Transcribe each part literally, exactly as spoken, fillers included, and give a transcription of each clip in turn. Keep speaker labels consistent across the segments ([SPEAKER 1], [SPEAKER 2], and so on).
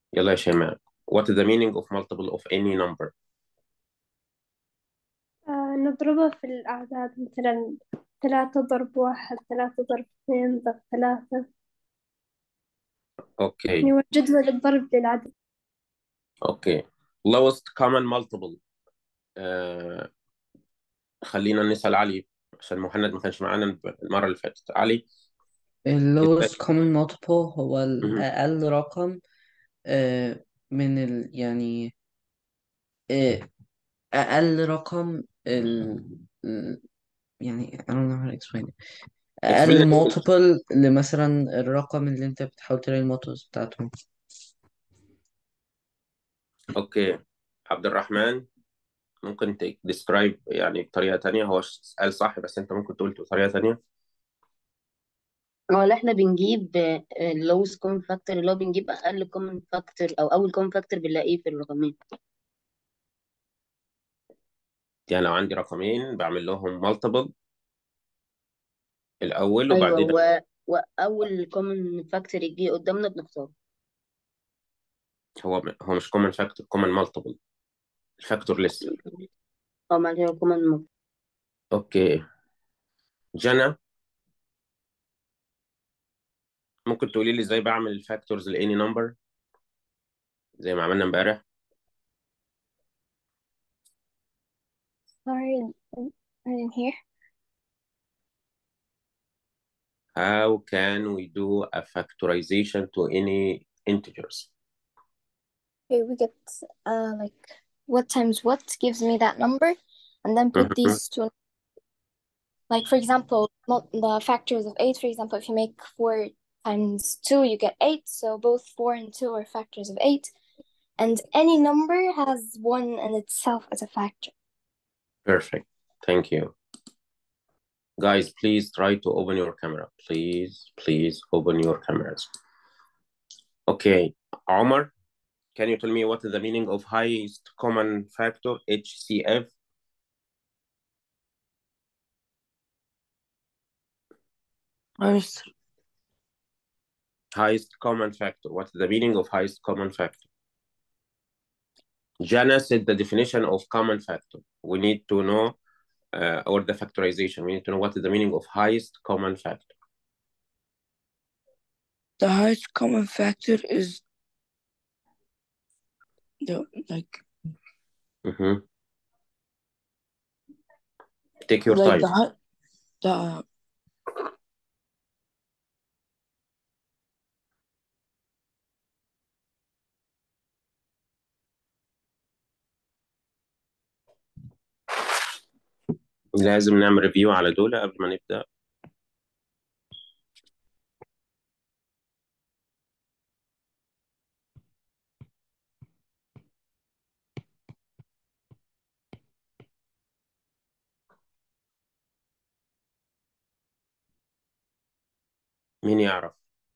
[SPEAKER 1] يلا يا شيماء. What is the meaning of multiple of any number؟
[SPEAKER 2] آه نضربها في الأعداد، مثلا ثلاثة ضرب واحد، ثلاثة ضرب اثنين ضرب ثلاثة.
[SPEAKER 1] اوكي.
[SPEAKER 2] يعني جدول الضرب للعدد.
[SPEAKER 1] اوكي. lowest common multiple. آه خلينا نسأل علي عشان مهند ما كانش معانا المرة اللي فاتت. علي،
[SPEAKER 3] ال
[SPEAKER 1] ازاي؟
[SPEAKER 3] lowest common multiple هو
[SPEAKER 1] مهم.
[SPEAKER 3] الأقل رقم آه، من ال يعني آه، أقل رقم ال ال- يعني I don't know how to explain it.
[SPEAKER 1] explain
[SPEAKER 3] أقل
[SPEAKER 1] it.
[SPEAKER 3] multiple لمثلا الرقم اللي أنت بتحاول تلاقي المالتيبلز بتاعته.
[SPEAKER 1] اوكي. عبد الرحمن، ممكن ت describe يعني بطريقة تانية؟ هو سؤال صح بس انت ممكن تقول بطريقة تانية.
[SPEAKER 4] هو اللي احنا بنجيب اللوز كومن فاكتور، اللي هو بنجيب اقل كومن فاكتور او اول كومن فاكتور بنلاقيه في الرقمين.
[SPEAKER 1] يعني لو عندي رقمين بعمل لهم multiple الأول
[SPEAKER 4] ايوه،
[SPEAKER 1] وبعدين.
[SPEAKER 4] و... واول كومن فاكتور يجي قدامنا بنختاره.
[SPEAKER 1] هو هو مش common factor، common multiple، الفاكتور لسه.
[SPEAKER 4] اه، ما هي كومن.
[SPEAKER 1] اوكي. جنى، ممكن تقولي لي ازاي بعمل الفاكتورز لاني نمبر زي ما عملنا امبارح؟
[SPEAKER 2] Sorry, I didn't hear.
[SPEAKER 1] How can we do a factorization to any integers؟
[SPEAKER 5] Okay, we get uh like what times what gives me that number, and then put
[SPEAKER 1] Mhm.
[SPEAKER 5] these two. Like for example, mul- the factors of eight. For example, if you make four times two, you get eight. So both four and two are factors of eight, and any number has one in itself as a factor.
[SPEAKER 1] Perfect. Thank you. Guys, please try to open your camera. Please, please open your cameras. Okay. Omar, can you tell me what is the meaning of highest common factor, H C F?
[SPEAKER 3] Highest,
[SPEAKER 1] Highest common factor. What is the meaning of highest common factor? Jana said the definition of common factor. We need to know, uh, or the factorization. We need to know what is the meaning of highest common factor.
[SPEAKER 6] The highest common factor is the like
[SPEAKER 1] Mhm. Take your
[SPEAKER 6] like
[SPEAKER 1] time.
[SPEAKER 6] the hi- the
[SPEAKER 1] لازم نعمل ريفيو على دول قبل ما نبدأ. مين يعرف؟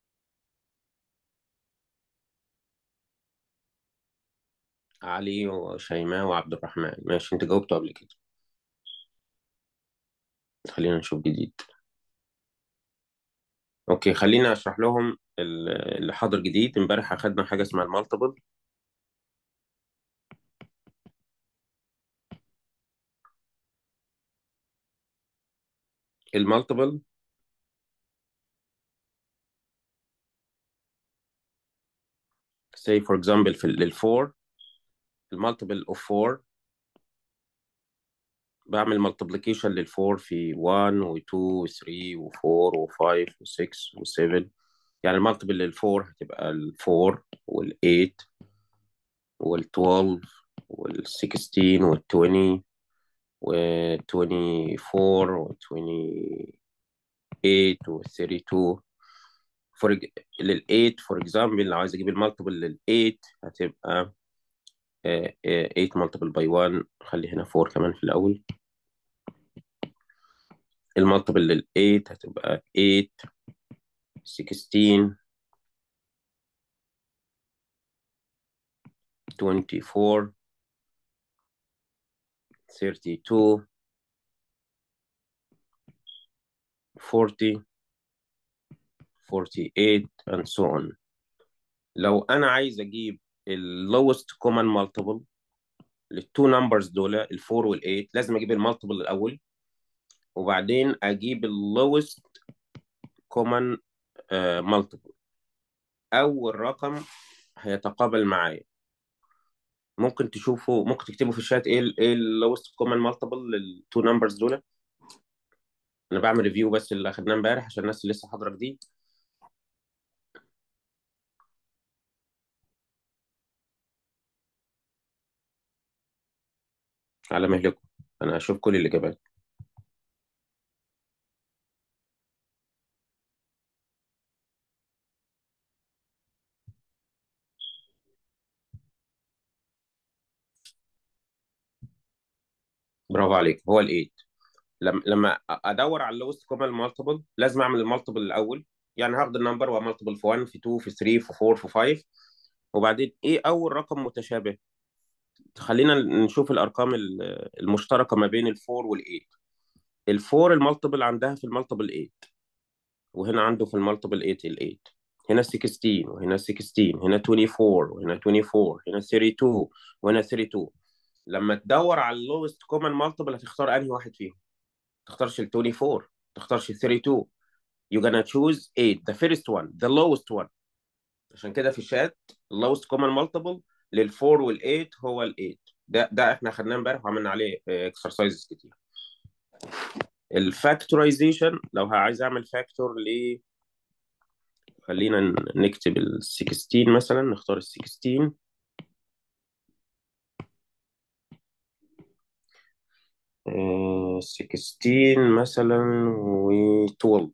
[SPEAKER 1] علي وشيماء وعبد الرحمن. ماشي، انت جاوبته قبل كده. خلينا نشوف جديد. اوكي، خلينا اشرح لهم ال- اللي حاضر جديد. امبارح اخدنا حاجة اسمها المالتيبل. المالتيبل say for example في للفور، المالتيبل اوف فور، بعمل مالتيبليكيشن للفور في واحد و2 و3 و4 و5 و6 و7. يعني المالتيبل للفور هتبقى الفور وال8 وال12 وال16 وال20 و24 و28 و32. فور لل eight فور اكزامبل، لو عايز اجيب المالتيبل لل eight هتبقى آه، آه، eight multiple by one. خلي هنا four كمان في الاول. المالتيبل لل eight هتبقى eight sixteen twenty-four thirty-two forty forty-eight and so on. لو انا عايز اجيب ال lowest common multiple للتو نمبرز دول الفور والايت، لازم اجيب المالتيبل الاول وبعدين اجيب ال lowest common uh, multiple. اول رقم هيتقابل معايا. ممكن تشوفوا، ممكن تكتبوا في الشات ايه ال ايه ال lowest common multiple للتو نمبرز دول. انا بعمل ريفيو بس اللي اخدناه امبارح عشان الناس اللي لسه حاضره جديد. على مهلكم، انا هشوف كل الاجابات. برافو عليك، هو الايت. لما لما ادور على اللوست كومن مالتيبل لازم اعمل المالتيبل الاول. يعني هاخد النمبر ومالتيبل في واحد في اتنين في تلاتة في اربعة في خمسة، وبعدين ايه اول رقم متشابه. خلينا نشوف الارقام ال- المشتركه ما بين الفور والايت. الفور المالتيبل عندها في المالتيبل تمانية، وهنا عنده في المالتيبل تمانية ال8. هنا ستاشر وهنا ستاشر، هنا اربعة وعشرين وهنا اربعة وعشرين، هنا اتنين وتلاتين وهنا تلاتة وتلاتين. لما تدور على اللوست كومن مالتيبل هتختار انهي واحد فيهم؟ تختارش ال اربعة وعشرين، تختارش ال تلاتة وتلاتين. you're gonna choose eight, the first one, the lowest one. عشان كده في الشات lowest common multiple للفور والeight هو ال8. ده ده احنا خدناه امبارح وعملنا عليه exercises كتير. الفاكتورايزيشن لو عايز اعمل فاكتور ل خلينا نكتب ال ستاشر مثلا، نختار ال ستاشر. آه، ستاشر مثلا و اتناشر.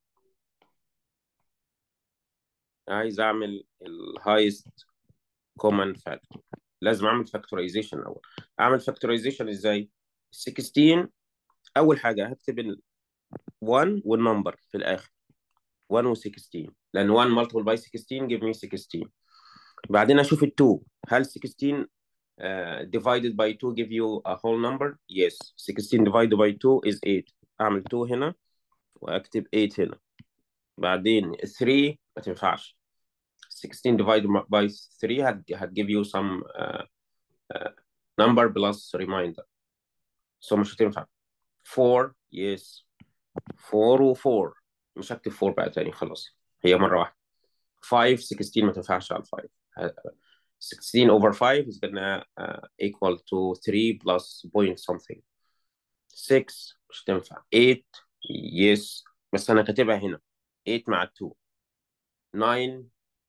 [SPEAKER 1] عايز اعمل الهايست كومن فاكتور، لازم اعمل فاكتورايزيشن الاول. اعمل فاكتورايزيشن ازاي؟ ستاشر اول حاجه هكتب ال واحد والنمبر في الاخر، واحد و ستاشر، لان واحد multiple by ستاشر give me ستاشر. بعدين اشوف ال اتنين، هل ستاشر uh, divided by two give you a whole number? Yes. ستاشر divided by two is eight. اعمل اتنين هنا واكتب تمانية هنا. بعدين تلاتة ما تنفعش. ستاشر divided by three هت هتgive you some uh, uh, number plus reminder. so مش هتنفع. اربعة yes. اربعة و اربعة مش هكتب اربعة بقى تاني، خلاص هي مرة واحدة. خمسة ستاشر ما تنفعش على خمسة. ستاشر over five is gonna uh, equal to three plus point something. ستة مش تنفع. تمانية yes بس أنا كاتبها هنا تمانية مع اتنين. تسعة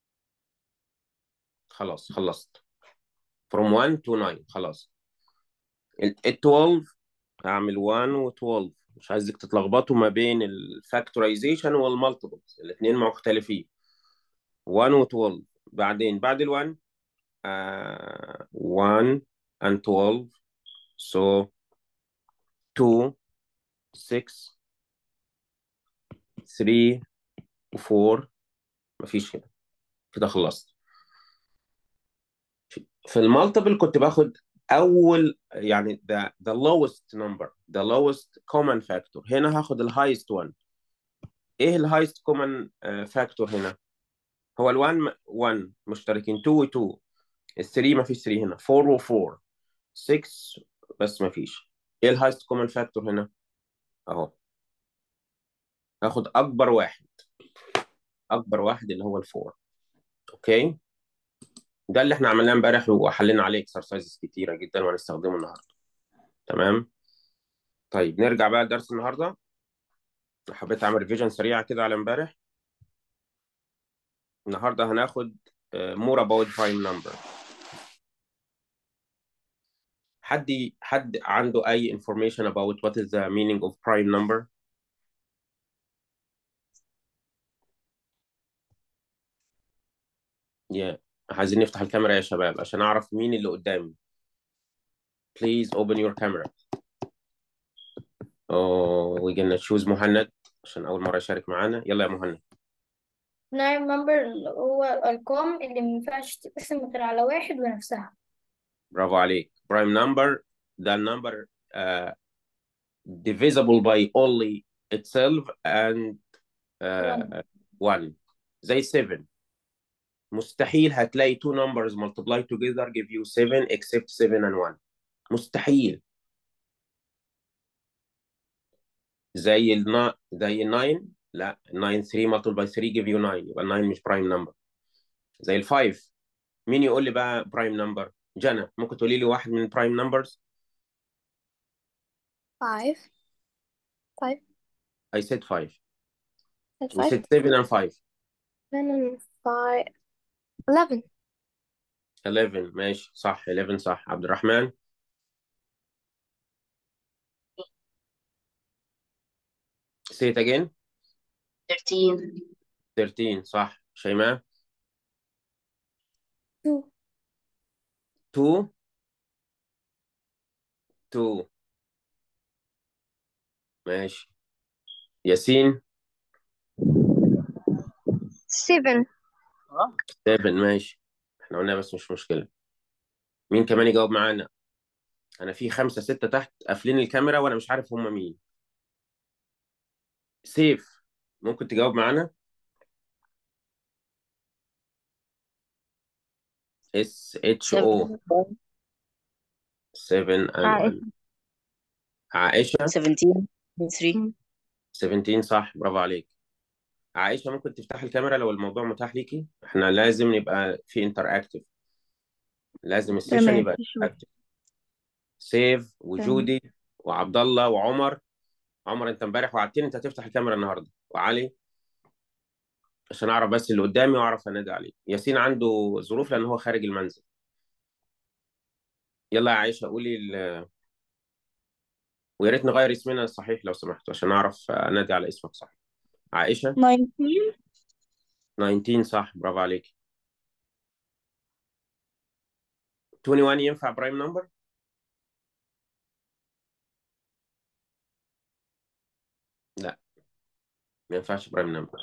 [SPEAKER 1] خلاص خلصت. from one to nine خلاص. ال اتناشر هعمل واحد و اتناشر، مش عايزك تتلخبطوا ما بين الفاكتورايزيشن والمالتيبلز، الاثنين مختلفين. واحد و اتناشر. بعدين بعد ال واحد uh, one and twelve, so two, six, three و four. مفيش هنا كده، خلصت. في المالتيبل كنت باخد اول يعني the, the lowest number, the lowest common factor. هنا هاخد ال highest one. ايه ال highest common uh, factor هنا؟ هو ال واحد واحد مشتركين، اتنين و اتنين، ال تلاتة مفيش تلاتة هنا، اربعة و اربعة، ستة بس مفيش. ايه ال highest common factor هنا؟ اهو هاخد اكبر واحد، اكبر واحد اللي هو الفور. اوكي، ده اللي احنا عملناه امبارح وحلينا عليه اكسرسايزز كتيره جدا وهنستخدمه النهارده. تمام. طيب نرجع بقى لدرس النهارده. حبيت اعمل ريفيجن سريعه كده على امبارح. النهارده هناخد more about prime number. حد حد عنده اي information about what is the meaning of prime number؟ yeah. عايزين نفتح الكاميرا يا شباب عشان اعرف مين اللي قدامي. Please open your camera. oh we're gonna choose مهند عشان اول مره يشارك معانا. يلا يا مهند.
[SPEAKER 7] prime number اللي هو الأرقام اللي مينفعش تتقسم غير على واحد ونفسها.
[SPEAKER 1] برافو عليك. prime number ده النمبر uh, divisible by only itself and uh, one. زي seven. مستحيل هتلاقي two numbers multiplied together give you seven except seven and one. مستحيل. زي ال زي ال nine، لا nine three multiplied by three give you nine، يبقى nine مش prime number. زي ال five، مين يقول لي بقى prime number؟ جنى ممكن تقولي لي واحد من prime numbers؟
[SPEAKER 5] five. five.
[SPEAKER 1] I said five.
[SPEAKER 5] That's
[SPEAKER 1] We
[SPEAKER 5] five.
[SPEAKER 1] said seven and five.
[SPEAKER 5] Seven and five. Eleven.
[SPEAKER 1] eleven ماشي صح. eleven صح. عبد الرحمن؟ say it again.
[SPEAKER 4] thirteen.
[SPEAKER 1] thirteen صح. شيماء؟
[SPEAKER 5] Two.
[SPEAKER 1] two. two ماشي. ياسين؟
[SPEAKER 7] seven.
[SPEAKER 1] seven ماشي. احنا قلنا بس مش مشكلة. مين كمان يجاوب معانا؟ انا في خمسة ستة تحت قافلين الكاميرا وانا مش عارف هم مين. سيف ممكن تجاوب معانا؟ اس اتش او. seven and one. عائشة؟
[SPEAKER 4] seventeen. three.
[SPEAKER 1] seventeen صح. برافو عليك. عائشة ممكن تفتح الكاميرا لو الموضوع متاح ليكي؟ احنا لازم يبقى في انتراكتيف، لازم السيشن
[SPEAKER 2] تمام.
[SPEAKER 1] يبقى انتراكتيف. سيف وجودي وعبد الله وعمر. عمر انت امبارح وعدتني انت هتفتح الكاميرا النهارده، وعلي عشان اعرف بس اللي قدامي واعرف انادي عليه. ياسين عنده ظروف لان هو خارج المنزل. يلا يا عائشة قولي ال... ويا ريت نغير اسمنا الصحيح لو سمحت عشان اعرف انادي على اسمك صح. عائشة؟
[SPEAKER 2] nineteen.
[SPEAKER 1] تسعتاشر صح. برافو عليك. واحد وعشرين ينفع برايم نمبر؟ لا ما ينفعش برايم نمبر.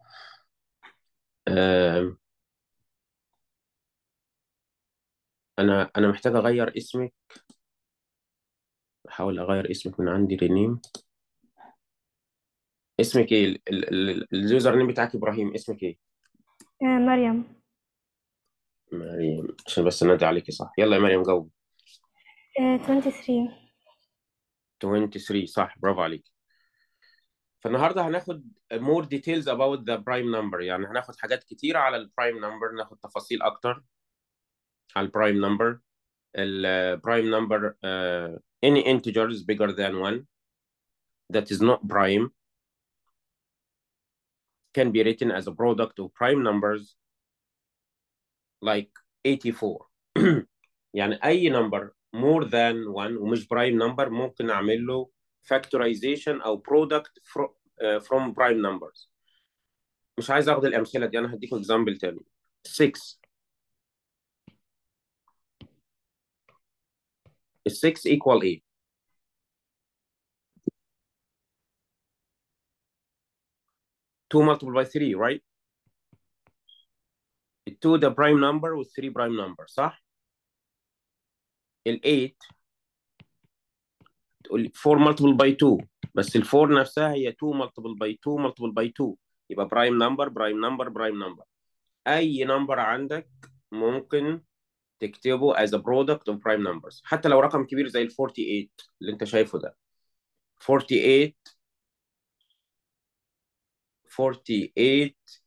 [SPEAKER 1] أم... انا انا محتاج اغير اسمك. احاول اغير اسمك من عندي رينيم. اسمك ايه؟ ال- ال- ال- اليوزر نيم بتاعك ابراهيم، اسمك ايه؟
[SPEAKER 2] آه، مريم.
[SPEAKER 1] مريم عشان بس انادي عليكي صح. يلا يا مريم جاوب.
[SPEAKER 2] آه، twenty-three.
[SPEAKER 1] تلاتة وعشرين صح. برافو عليك. فالنهارده هناخد more details about the prime number، يعني هناخد حاجات كتيرة على البرايم نمبر، ناخد تفاصيل اكتر على البرايم نمبر. البرايم نمبر uh, any integer is bigger than one that is not prime can be written as a product of prime numbers like eighty-four. يعني اي number more than one ومش prime number ممكن اعمل له factorization او product from, uh, from prime numbers. مش عايز اخد الامثله دي، انا هديكم example تاني. six. six equal ايه؟ two multiplied by three right؟ two ده prime number وال three prime number صح؟ ال eight تقول لي four multiplied by two، بس ال four نفسها هي two multiplied by two multiplied by two، يبقى prime number prime number prime number. اي نمبر عندك ممكن تكتبه as a product of prime numbers، حتى لو رقم كبير زي ال forty-eight اللي انت شايفه ده. forty-eight forty-eight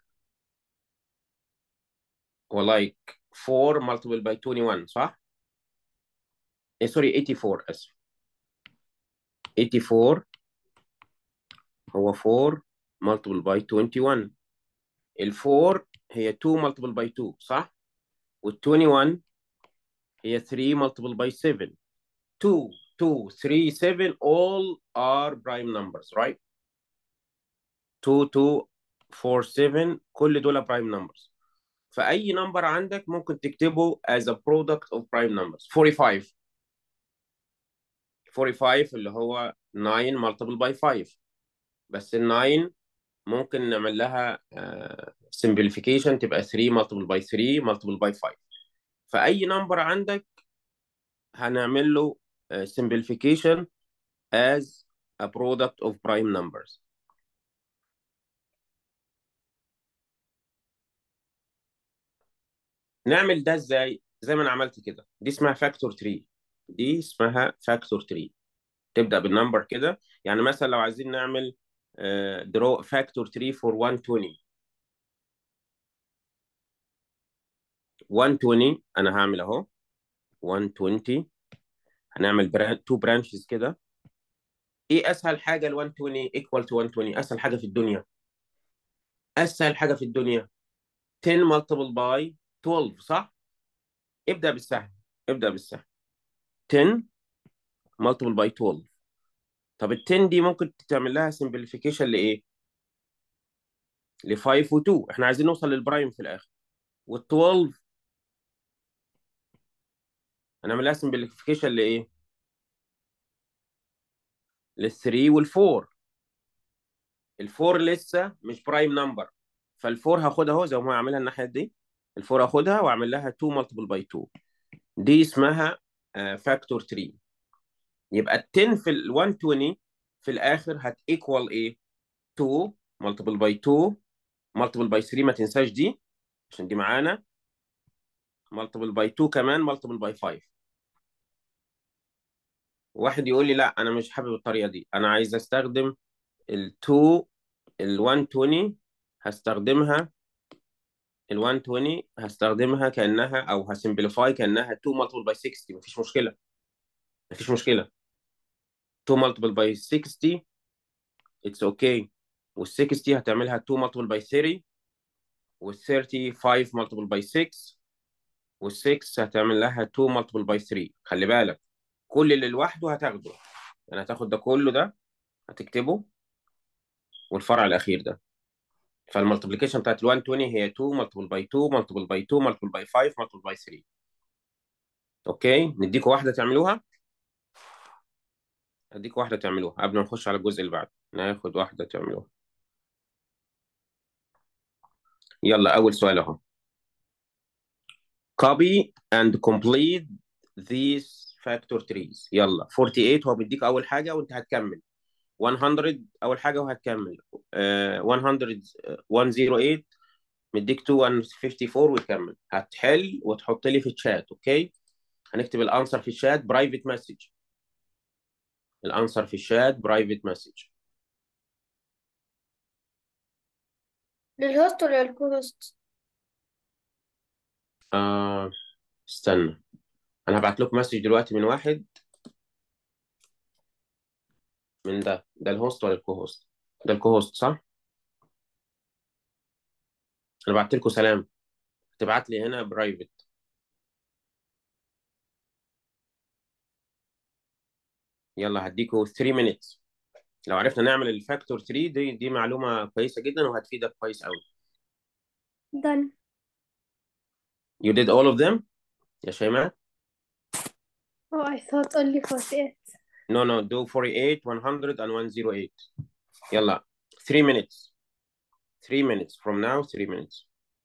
[SPEAKER 1] هو like four multiplied by twenty-one صح؟ إيه سوري eighty-four اسف. eighty-four هو four multiplied by twenty-one. ال four هي two multiplied by two صح؟ وال twenty-one هي three multiplied by seven. two two three seven all are prime numbers right؟ two two four seven كل دول prime numbers. فأي نمبر عندك ممكن تكتبه as a product of prime numbers. forty-five forty-five اللي هو nine multiplied by five، بس ال nine ممكن نعمل لها uh, simplification تبقى three multiplied by three multiplied by five. فأي نمبر عندك هنعمل له uh, simplification as a product of prime numbers. نعمل ده ازاي؟ زي ما انا عملت كده، دي اسمها فاكتور ثلاثة، دي اسمها فاكتور ثلاثة. تبدأ بالنمبر كده، يعني مثلا لو عايزين نعمل درو فاكتور ثلاثة for مية وعشرين، مية وعشرين انا هعمل اهو مية وعشرين، هنعمل بران... تو برانشز كده. ايه اسهل حاجه ال مية وعشرين ايكوال تو مية وعشرين؟ اسهل حاجه في الدنيا، اسهل حاجه في الدنيا عشرة multiple by اتناشر، صح؟ ابدأ بالسهل، ابدأ بالسهل. عشرة multiple by اتناشر. طب ال عشرة دي ممكن تعمل لها simplification لايه؟ ل خمسة و اتنين، احنا عايزين نوصل للبرايم في الاخر. وال اتناشر هنعمل لها simplification لايه؟ لل ثلاثة وال اربعة. ال اربعة لسه مش برايم نمبر، فال اربعة هاخدها اهو زي ما هو عاملها الناحيه دي، ال اربعة هاخدها واعمل لها اتنين multiple by اتنين، دي اسمها فاكتور ثلاثة. يبقى ال عشرة في ال مية وعشرين في الاخر هت equal ايه؟ اتنين multiple by اتنين multiple by ثلاثة، ما تنساش دي عشان دي معانا، multiple by اتنين كمان multiple by خمسة. واحد يقول لي لا انا مش حابب الطريقه دي، انا عايز استخدم ال اتنين ال مية وعشرين، هستخدمها ال مية وعشرين هستخدمها كانها او هسمبليفاي كانها اتنين multiple by ستين، مفيش مشكله، مفيش مشكله. اتنين multiple by ستين it's okay، وال ستين هتعملها اتنين multiple by ثلاثين، وال ثلاثين خمسة multiple by ستة، وال ستة هتعمل لها اتنين multiple by ثلاثة. خلي بالك كل اللي لوحده هتاخده، يعني هتاخد ده كله ده هتكتبه، والفرع الاخير ده. فالمالتيبليكيشن بتاعت ال مية وعشرين هي اتنين multiple by اتنين multiple by اتنين multiple by خمسة multiple by ثلاثة. اوكي، نديكوا واحده تعملوها، اديكوا واحده تعملوها قبل ما نخش على الجزء اللي بعده، ناخد واحده تعملوها. يلا اول سؤال اهو. copy and complete these factor trees. يلا تمانية وأربعين هو بيديك اول حاجه وانت هتكمل، مية اول حاجه وهتكمل، uh, مية مية وتمانية مديك اتنين خمسة اربعة وتكمل. هتحل وتحط لي في الشات. اوكي، هنكتب الانسر في الشات برايفت مسج، الانسر في الشات برايفت مسج.
[SPEAKER 7] للهوست ولا للكوست؟
[SPEAKER 1] آه استنى، انا هبعت لكم مسج دلوقتي من واحد، من ده ده الهوست ولا الكو هوست؟ ده الكو هوست صح؟ انا بعت لكم سلام، تبعت لي هنا برايفت. يلا هديكوا تلاتة minutes، لو عرفنا نعمل الفاكتور تلاتة دي دي معلومة كويسة جدا وهتفيدك كويس قوي.
[SPEAKER 2] done.
[SPEAKER 1] You did all of them يا شيماء؟
[SPEAKER 2] Oh, I thought only forty-eight.
[SPEAKER 1] No no do forty-eight one hundred and one oh eight. يلا three minutes three minutes from now three minutes.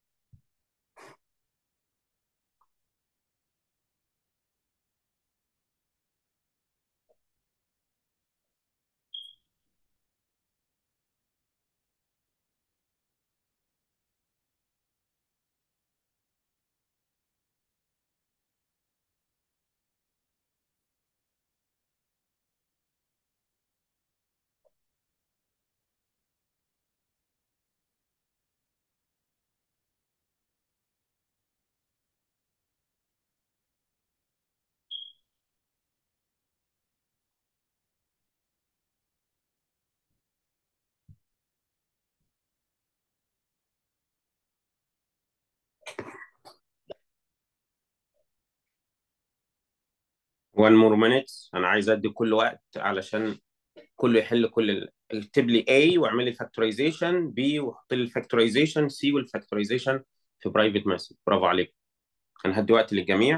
[SPEAKER 1] one more minutes، انا عايز ادي كل وقت علشان كله يحل كل ال... اكتب لي A واعمل لي فاكتورايزيشن B وحط لي الفاكتورايزيشن C والفاكتورايزيشن في برايفت مسج. برافو عليك، انا هدي وقت للجميع.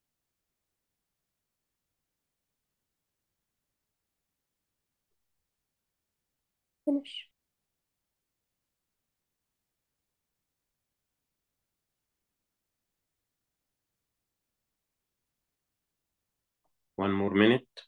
[SPEAKER 2] Finish.
[SPEAKER 1] one more minute.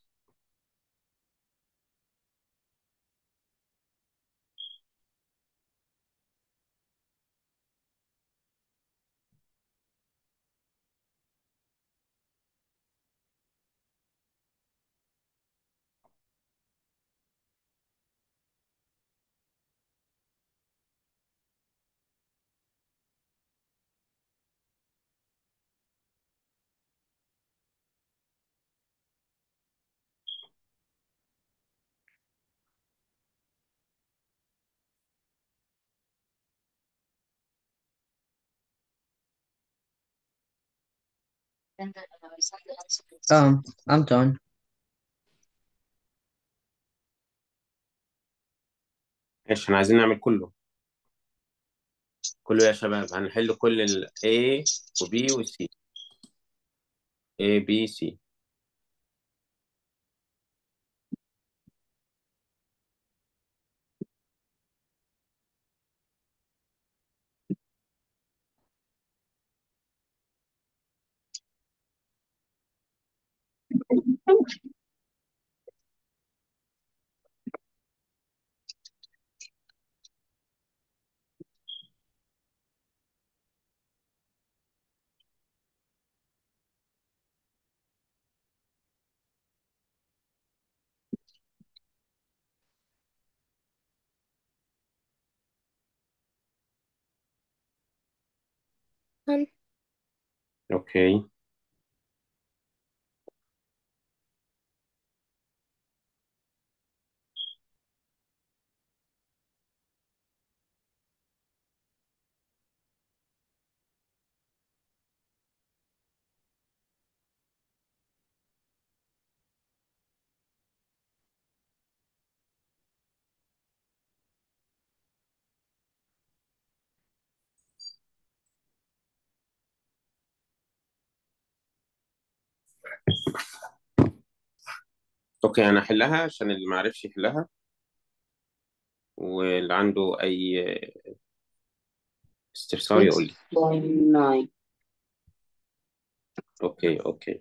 [SPEAKER 3] Um, I'm done.
[SPEAKER 1] ماشي، احنا عايزين نعمل كله كله يا شباب. هنحل كل ال A و B و C. A B C.
[SPEAKER 5] Done.
[SPEAKER 1] اوكي. اوكي، انا هحلها عشان اللي ما عرفش يحلها، واللي عنده اي استفسار يقول لي.
[SPEAKER 4] six point nine.
[SPEAKER 1] اوكي اوكي.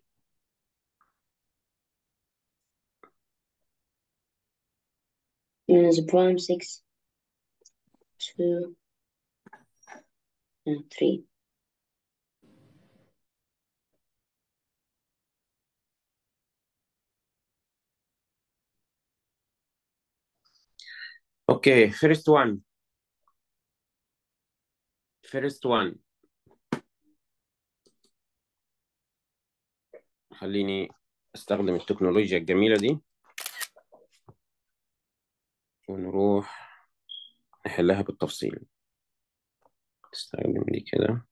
[SPEAKER 4] Units prime six, two, and three.
[SPEAKER 1] اوكي، first one first one خليني استخدم التكنولوجيا الجميلة دي ونروح نحلها بالتفصيل. استخدم دي كده.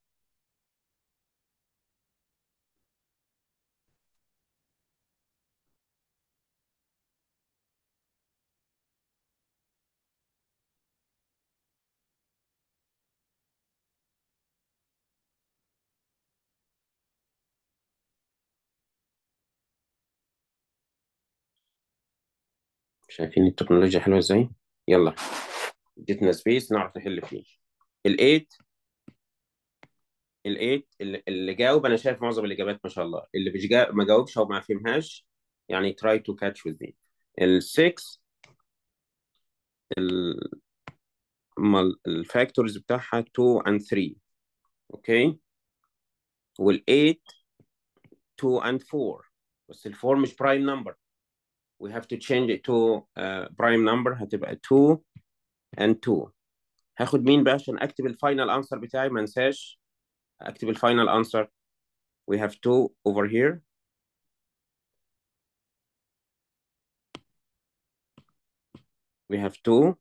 [SPEAKER 1] شايفين التكنولوجيا حلوة ازاي؟ يلا، اديتنا سبيس نعرف نحل فيه. الايت الايت اللي اللي جاوب، انا شايف معظم الاجابات ما شاء الله. اللي مش جا... ما جاوبش او ما فهمهاش يعني try to catch with me. السكس الفاكتورز بتاعها two and three. اوكي. وال8 two and four. بس ال four مش prime number. We have to change it to uh, prime number. هتبقى two and two. هاخد مين بقى عشان اكتب الفاينل انسر بتاعي؟ ما انساش اكتب الفاينل انسر. We have two over here. We have two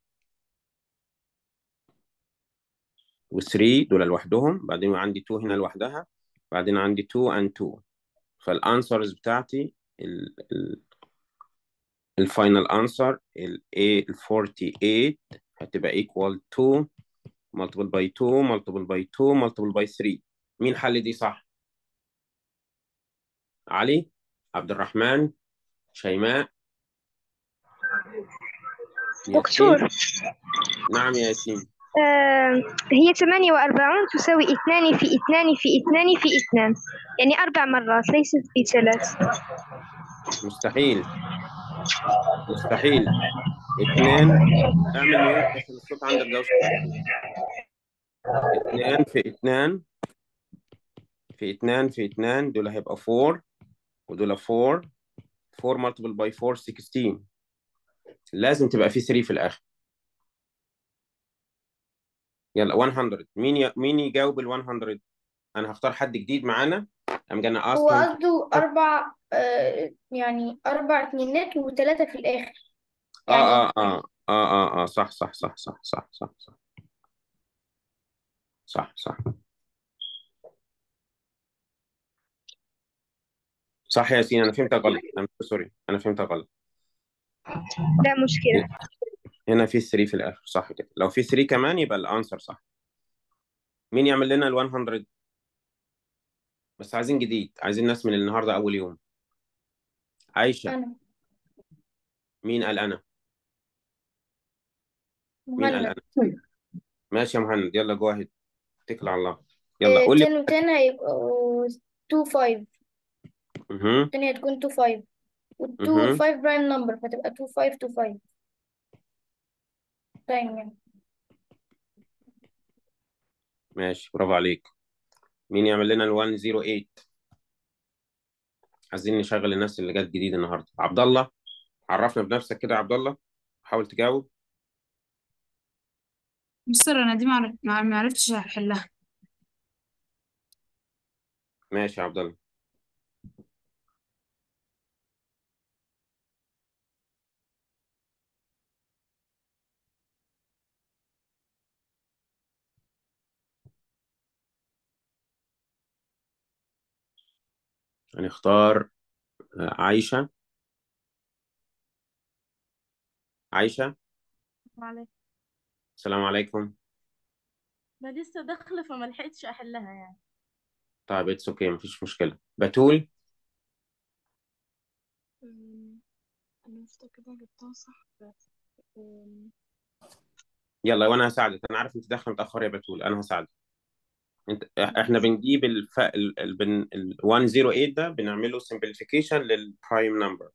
[SPEAKER 1] و three دول لوحدهم، بعدين عندي two هنا لوحدها، بعدين عندي two and two. فالانسرز بتاعتي ال ال الفاينل انسر ال A ال forty-eight هتبقى equal to multiple by two multiple by two multiple by three. مين حل دي صح؟ علي، عبد الرحمن، شيماء،
[SPEAKER 8] دكتور،
[SPEAKER 1] ياسين. نعم يا ياسين.
[SPEAKER 8] آه هي ثمانية وأربعون تساوي اثنان في اثنان في اثنان في اثنان، يعني أربع مرات ليست بثلاث.
[SPEAKER 1] مستحيل مستحيل. اثنان، اعمل ميوت عشان الصوت عندك دوشة. اثنان في اثنان في اثنان في اثنان دول هيبقى four، ودول four. four multiple by four sixteen. لازم تبقى في three في الآخر. يلا مية. مين ي... مين يجاوب ال مية؟ أنا هختار حد جديد معانا. I'm gonna ask
[SPEAKER 7] هو
[SPEAKER 1] him.
[SPEAKER 7] قصده أربع آه يعني أربع اتنينات وتلاتة في الآخر
[SPEAKER 1] آه
[SPEAKER 7] يعني.
[SPEAKER 1] آه آه آه آه آه صح صح صح صح صح صح صح صح صح. صح يا ياسين، انا فهمتها غلط، انا سوري، انا فهمتها غلط.
[SPEAKER 8] لا مشكلة.
[SPEAKER 1] هنا في ثلاثة في الاخر، صح كده؟ لو في ثلاثة كمان يبقى الانسر صح. مين يعمل لنا ال مية؟ بس عايزين جديد، عايزين ناس من النهارده اول يوم. عايشة.
[SPEAKER 7] أنا
[SPEAKER 1] مين قال انا؟ مين قال
[SPEAKER 7] مهند.
[SPEAKER 1] انا؟ ماشي يا مهند، يلا جو اهيد، اتكل على الله. يلا
[SPEAKER 7] إيه،
[SPEAKER 1] قول لي.
[SPEAKER 7] ten و ten هيبقوا two five.
[SPEAKER 1] اها
[SPEAKER 7] التانية هتكون two five والتو
[SPEAKER 1] اها
[SPEAKER 7] five prime number فتبقى two five two five تايم يعني.
[SPEAKER 1] ماشي، برافو عليك. مين يعمل لنا ال مية وتمانية؟ عايزين نشغل الناس اللي جت جديد النهارده. عبد الله، عرفنا بنفسك كده يا عبد الله، حاول تجاوب.
[SPEAKER 9] مستر انا دي معرف... ما ما عرفتش احلها.
[SPEAKER 1] ماشي يا عبد الله. هنختار آه، عايشة. عايشة،
[SPEAKER 10] معلش،
[SPEAKER 1] السلام عليكم.
[SPEAKER 10] ما لسه داخلة فما لحقتش أحلها يعني.
[SPEAKER 1] طيب اتس اوكي، مفيش مشكلة. بتول.
[SPEAKER 9] أمم، انا مفتكرة جبتها صح بس أمم،
[SPEAKER 1] يلا وانا هساعدك، انا عارف انت داخله متأخر يا بتول، انا هساعدك. انت احنا
[SPEAKER 9] بس
[SPEAKER 1] بنجيب الف... ال... ال... بن... ال مية وتمانية ده بنعمله simplification للبرايم نمبر.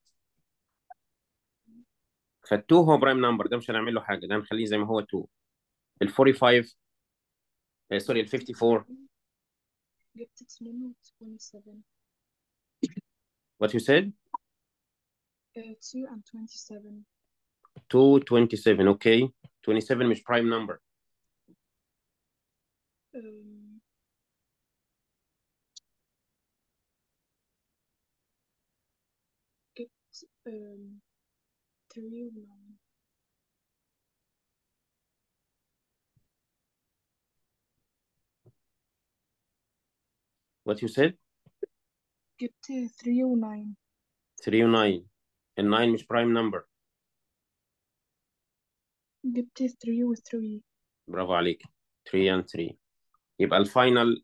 [SPEAKER 1] فال2 هو برايم نمبر، ده مش هنعمل له حاجة، ده هنخليه زي ما هو اتنين. ال خمسة وأربعين، آه، سوري، ال
[SPEAKER 9] جبت
[SPEAKER 1] خمسة وخمسين.
[SPEAKER 9] جبت اتنين و twenty-seven.
[SPEAKER 1] What you said؟
[SPEAKER 9] uh, two and twenty-seven.
[SPEAKER 1] two twenty-seven، اوكي. twenty-seven مش برايم نمبر.
[SPEAKER 9] أمم، جبت أم... three و nine.
[SPEAKER 1] What you said؟
[SPEAKER 9] جبت three و nine.
[SPEAKER 1] three و nine. ال nine مش برايم نمبر.
[SPEAKER 9] جبت three و three.
[SPEAKER 1] برافو عليك. three and three. يبقى الفاينل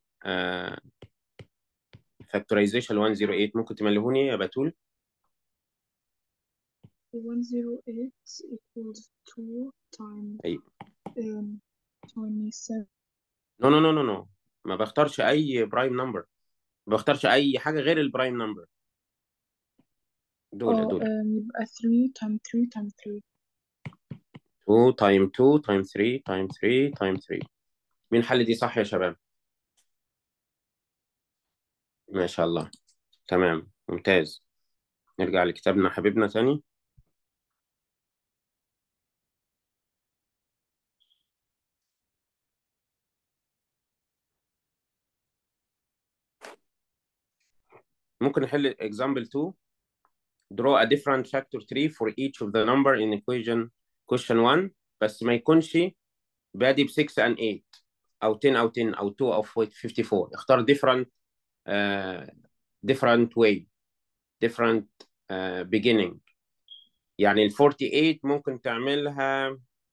[SPEAKER 1] فاكتورايزيشن مية وتمانية ممكن تملهوني يا بتول؟
[SPEAKER 9] one oh eight equals two times
[SPEAKER 1] ايوه.
[SPEAKER 9] um, twenty-seven.
[SPEAKER 1] نو نو نو نو نو، ما بختارش اي برايم نمبر، ما بختارش اي حاجه غير البرايم نمبر. دول
[SPEAKER 9] اه
[SPEAKER 1] دول
[SPEAKER 9] um, يبقى three times three times three.
[SPEAKER 1] two تايم two تايم three تايم three تايم three. مين حل دي صح يا شباب؟ ما شاء الله، تمام، ممتاز. نرجع لكتابنا حبيبنا تاني. ممكن نحل example two. draw a different factor three for each of the number in equation question one، بس ما يكونش بادي ب six and eight او ten او ten او two او fifty-four. اختار different uh, different way different uh, beginning. يعني ال forty-eight ممكن تعملها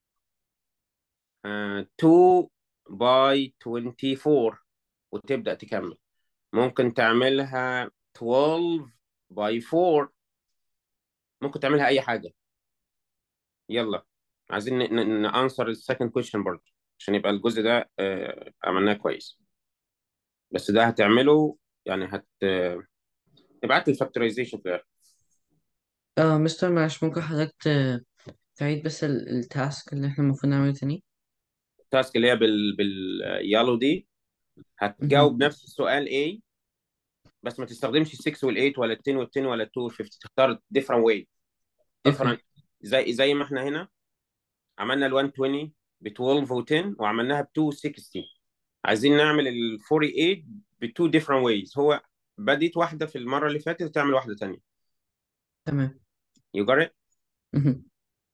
[SPEAKER 1] uh, two by twenty-four وتبدأ تكمل. ممكن تعملها twelve by four. ممكن تعملها أي حاجة. يلا عايزين نانسر السكند كويشن برضه عشان يبقى الجزء ده uh, عملناه كويس. بس ده هتعمله يعني هت ابعت لي الفاكتورايزيشن في الآخر.
[SPEAKER 3] اه مستر معلش ممكن حضرتك ت- تعيد بس ال- التاسك اللي احنا المفروض نعمله تاني.
[SPEAKER 1] التاسك اللي هي بال باليالو دي
[SPEAKER 3] مهم.
[SPEAKER 1] هتجاوب نفس السؤال A، بس ما تستخدمش ال six وال eight ولا ال ten وال ten ولا ال two وال fifty. تختار different way different.
[SPEAKER 3] اوكي
[SPEAKER 1] زي زي ما احنا هنا عملنا ال one twenty ب twelve و ten وعملناها ب two sixty. عايزين نعمل ال forty-eight ب two different ways. هو بديت واحدة في المرة اللي فاتت وتعمل واحدة تانية.
[SPEAKER 3] تمام.
[SPEAKER 1] You got it؟
[SPEAKER 3] مهم.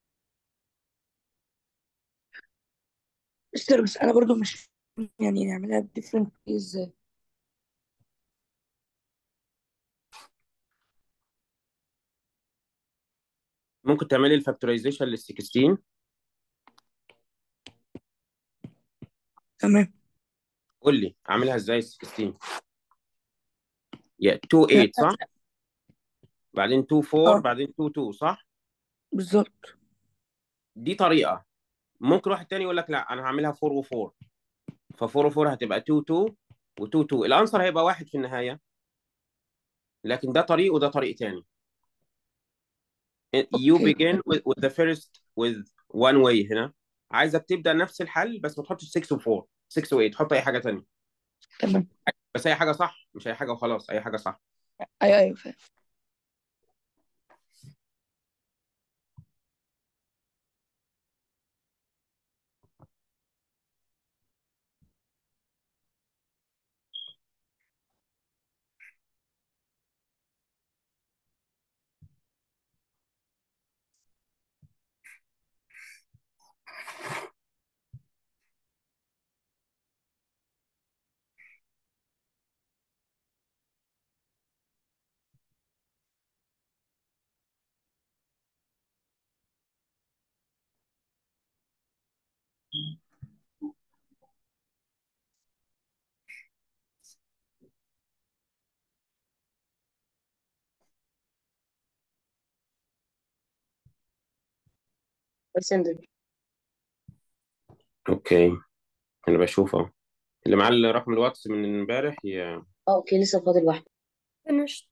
[SPEAKER 6] مستر بس انا برضو مش يعني نعملها different ways.
[SPEAKER 1] ممكن تعملي الفاكتورايزيشن لل ستاشر؟
[SPEAKER 6] تمام.
[SPEAKER 1] قول لي اعملها ازاي ال ستاشر؟ يا اتنين تمانية صح؟ بعدين اتنين اربعة
[SPEAKER 6] اه
[SPEAKER 1] بعدين اتنين اتنين صح؟
[SPEAKER 6] بالظبط.
[SPEAKER 1] دي طريقة. ممكن واحد تاني يقول لك لا انا هعملها اربعة و4، ف اربعة و4 هتبقى اتنين اتنين و اتنين اتنين، الانسر هيبقى واحد في النهاية، لكن ده طريق وده طريق تاني. you
[SPEAKER 6] اوكي
[SPEAKER 1] begin with, with the first with one way. هنا عايزك تبدأ نفس الحل بس ما تحطش ستة و4 ستة و8، حط اي حاجة تانية،
[SPEAKER 6] تمام.
[SPEAKER 1] بس اي حاجة صح، مش اي حاجة وخلاص، اي حاجة صح.
[SPEAKER 6] ايوه ايوه فاهم.
[SPEAKER 4] percentage.
[SPEAKER 1] اوكي انا بشوف اهو، اللي معاه رقم الواتس من امبارح ي...
[SPEAKER 4] اه اوكي لسه فاضل واحدة.
[SPEAKER 5] finished.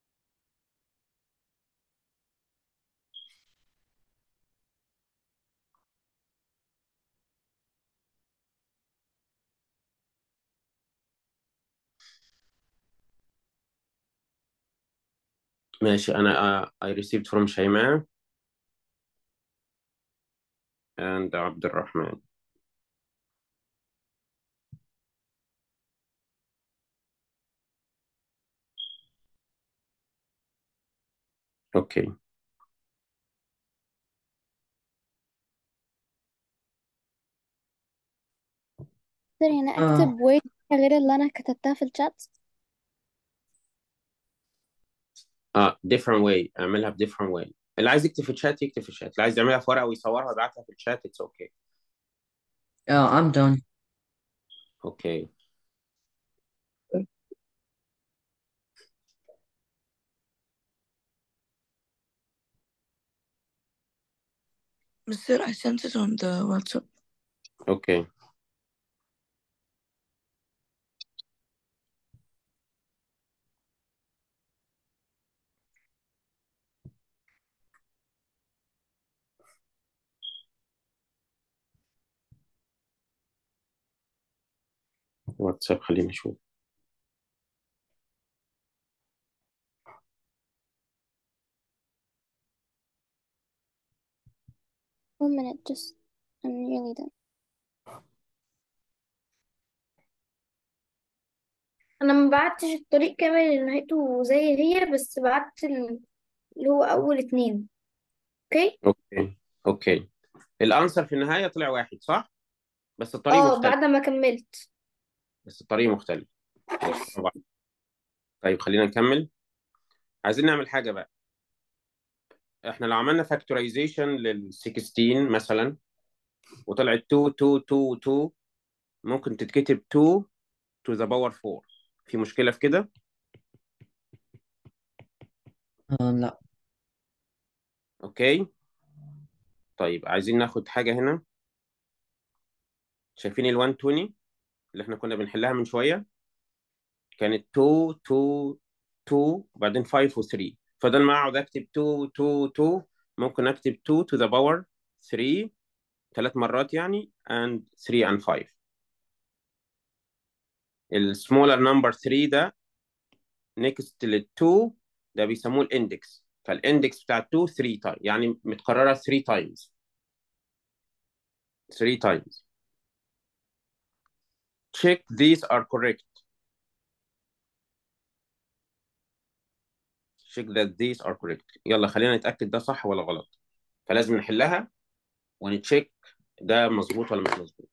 [SPEAKER 1] ماشي. انا uh, I received from شيماء and عبد الرحمن. اوكي
[SPEAKER 5] سوري أنا
[SPEAKER 3] اه
[SPEAKER 5] أكتب word غير اللي أنا كتبتها في الشات.
[SPEAKER 1] اه different way، اعملها ب different way. اللي عايز يكتب في الشات يكتب في الشات، اللي عايز يعملها في ورقة ويصورها ويبعتها في الشات اتس اوكي.
[SPEAKER 3] اه I'm done.
[SPEAKER 1] اوكي
[SPEAKER 6] Mister, I sent it on the WhatsApp.
[SPEAKER 1] اوكي واتساب خليني اشوف.
[SPEAKER 5] one minute just I'm nearly done.
[SPEAKER 7] انا ما بعتش الطريق كامل اللي نهايته زي هي، بس بعت ال- اللي هو اول اتنين. اوكي.
[SPEAKER 1] اوكي اوكي الانسر في النهاية طلع واحد صح؟ بس الطريق
[SPEAKER 7] اه
[SPEAKER 1] مختلف،
[SPEAKER 7] بعد ما كملت.
[SPEAKER 1] بس الطريق مختلف.
[SPEAKER 7] يس.
[SPEAKER 1] طبعا. طيب خلينا نكمل. عايزين نعمل حاجة بقى. احنا لو عملنا فاكتورايزيشن لل ستاشر مثلا وطلعت اتنين اتنين اتنين اتنين، ممكن تتكتب اتنين to the power اربعة. في مشكلة في كده؟
[SPEAKER 3] آه لا.
[SPEAKER 1] اوكي طيب عايزين ناخد حاجة هنا. شايفين ال مية وعشرين اللي احنا كنا بنحلها من شوية؟ كانت اتنين اتنين اتنين وبعدين خمسة و تلاتة، فده ما اقعد اكتب اتنين اتنين اتنين، ممكن اكتب اتنين to the power تلاتة ثلاث مرات يعني and تلاتة and خمسة. السمولر نمبر تلاتة ده نيكست لل اتنين ده بيسموه الاندكس، فالاندكس بتاع اتنين تلاتة تايم يعني متكررة تلاتة تايمز، تلاتة تايمز. check these are correct. check that these are correct. يلا خلينا نتأكد ده صح ولا غلط، فلازم نحلها ونتشيك ده مظبوط ولا مش مظبوط.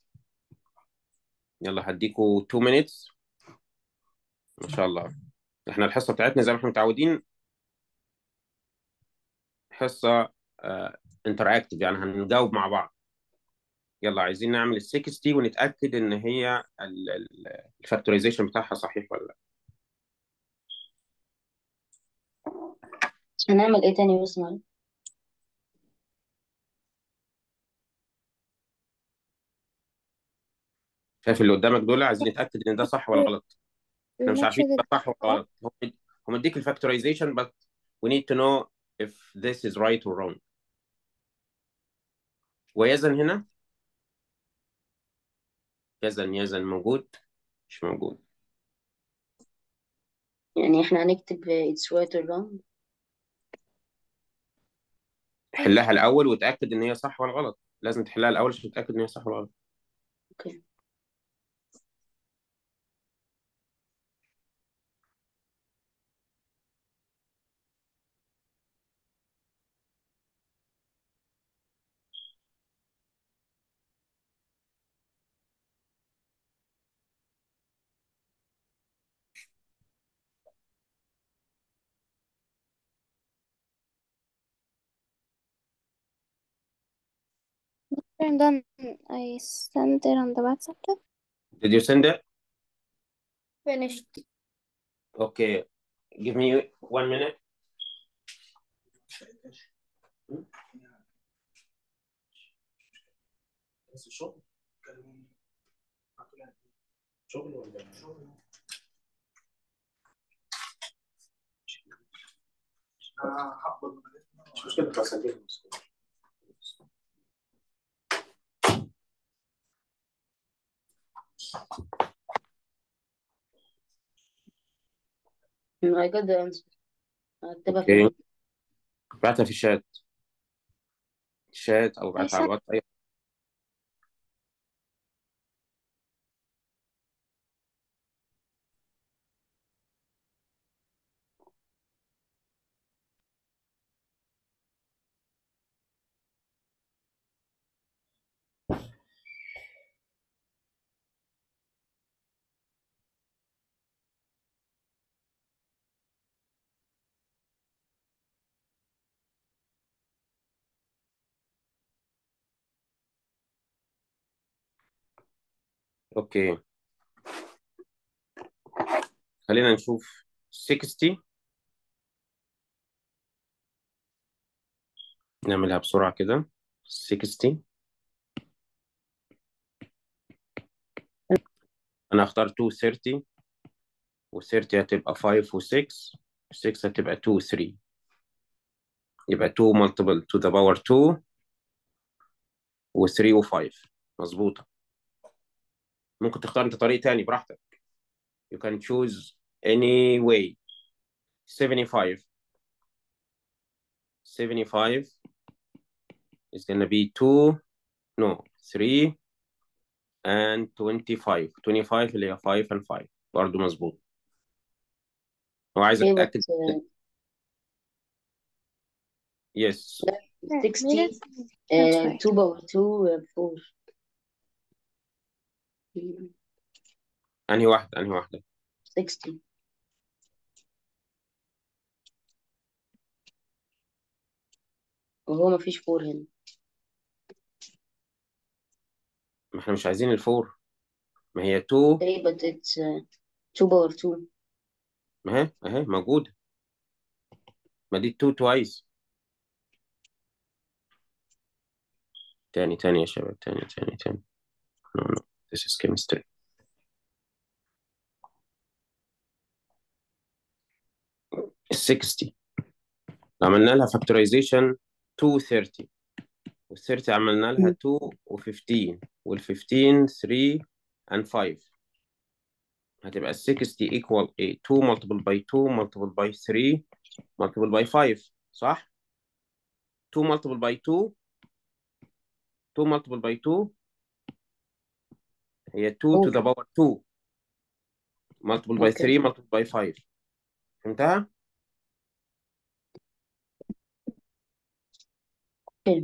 [SPEAKER 1] يلا هديكوا اتنين minutes. ما شاء الله احنا الحصة بتاعتنا زي ما احنا متعودين حصة انتراكتيف، يعني هنجاوب مع بعض. يلا عايزين نعمل ال ستين ونتأكد ان هي الفاكتورايزيشن بتاعها صحيح ولا لا.
[SPEAKER 4] هنعمل ايه تاني بس معلش؟
[SPEAKER 1] شايف اللي قدامك دول؟ عايزين نتأكد ان ده صح ولا غلط. احنا مش عارفين ده صح ولا غلط. هو هو مديك الفاكتورايزيشن but we need to know if this is right or wrong. ويزن هنا، يزن يزن موجود مش موجود؟
[SPEAKER 4] يعني احنا هنكتب it's right or wrong.
[SPEAKER 1] حلها الأول وتأكد إن هي صح ولا غلط. لازم تحلها الأول عشان تتأكد إن هي صح ولا غلط.
[SPEAKER 4] اوكي.
[SPEAKER 5] Turn done. I sent it on the WhatsApp chat.
[SPEAKER 1] Did you send it?
[SPEAKER 7] finished.
[SPEAKER 1] Okay. Give me one minute.
[SPEAKER 4] No, I got the answer. هكتبها في
[SPEAKER 1] اوكي.
[SPEAKER 4] الجروب.
[SPEAKER 1] بعتها في الشات شات او
[SPEAKER 5] I
[SPEAKER 1] بعتها على
[SPEAKER 5] sent
[SPEAKER 1] الواتس أي- اوكي. خلينا نشوف ستين. نعملها بسرعة كده. ستين. انا هختار مئتين وثلاثين، و30 هتبقى خمسة و6، ستة هتبقى اتنين و تلاتة. يبقى اتنين multiple to the power اتنين و3 و5. مظبوطة. ممكن تختار انت طريق تاني براحتك. You can choose any way. seventy-five. seventy-five is gonna be two, no, three and twenty-five. twenty-five اللي هي five and five. برضه مظبوط. هو عايزك
[SPEAKER 4] Okay, but
[SPEAKER 1] تتأكد.
[SPEAKER 4] uh,
[SPEAKER 1] yes.
[SPEAKER 4] sixty,
[SPEAKER 5] That's
[SPEAKER 4] uh,
[SPEAKER 5] right.
[SPEAKER 4] two power two, uh, four.
[SPEAKER 1] انهي واحدة انهي واحدة؟
[SPEAKER 4] sixty. وهو مفيش فور هنا.
[SPEAKER 1] ما احنا مش عايزين الفور. ما هي two.
[SPEAKER 4] Okay, but it's uh, two power two.
[SPEAKER 1] ما هي اهي موجودة. ما دي two twice. تاني تاني يا شباب، تاني تاني تاني. no no this is chemistry. sixty عملنا لها factorization two thirty، وال thirty عملنا لها two و fifteen، وال fifteen three and five. هتبقى sixty equal a two multiple by two multiple by three multiple by five. صح؟ two multiple by two two multiple by two هي two to the power two multiple by
[SPEAKER 4] Okay.
[SPEAKER 1] three multiple by five. فهمتها؟
[SPEAKER 4] حلو.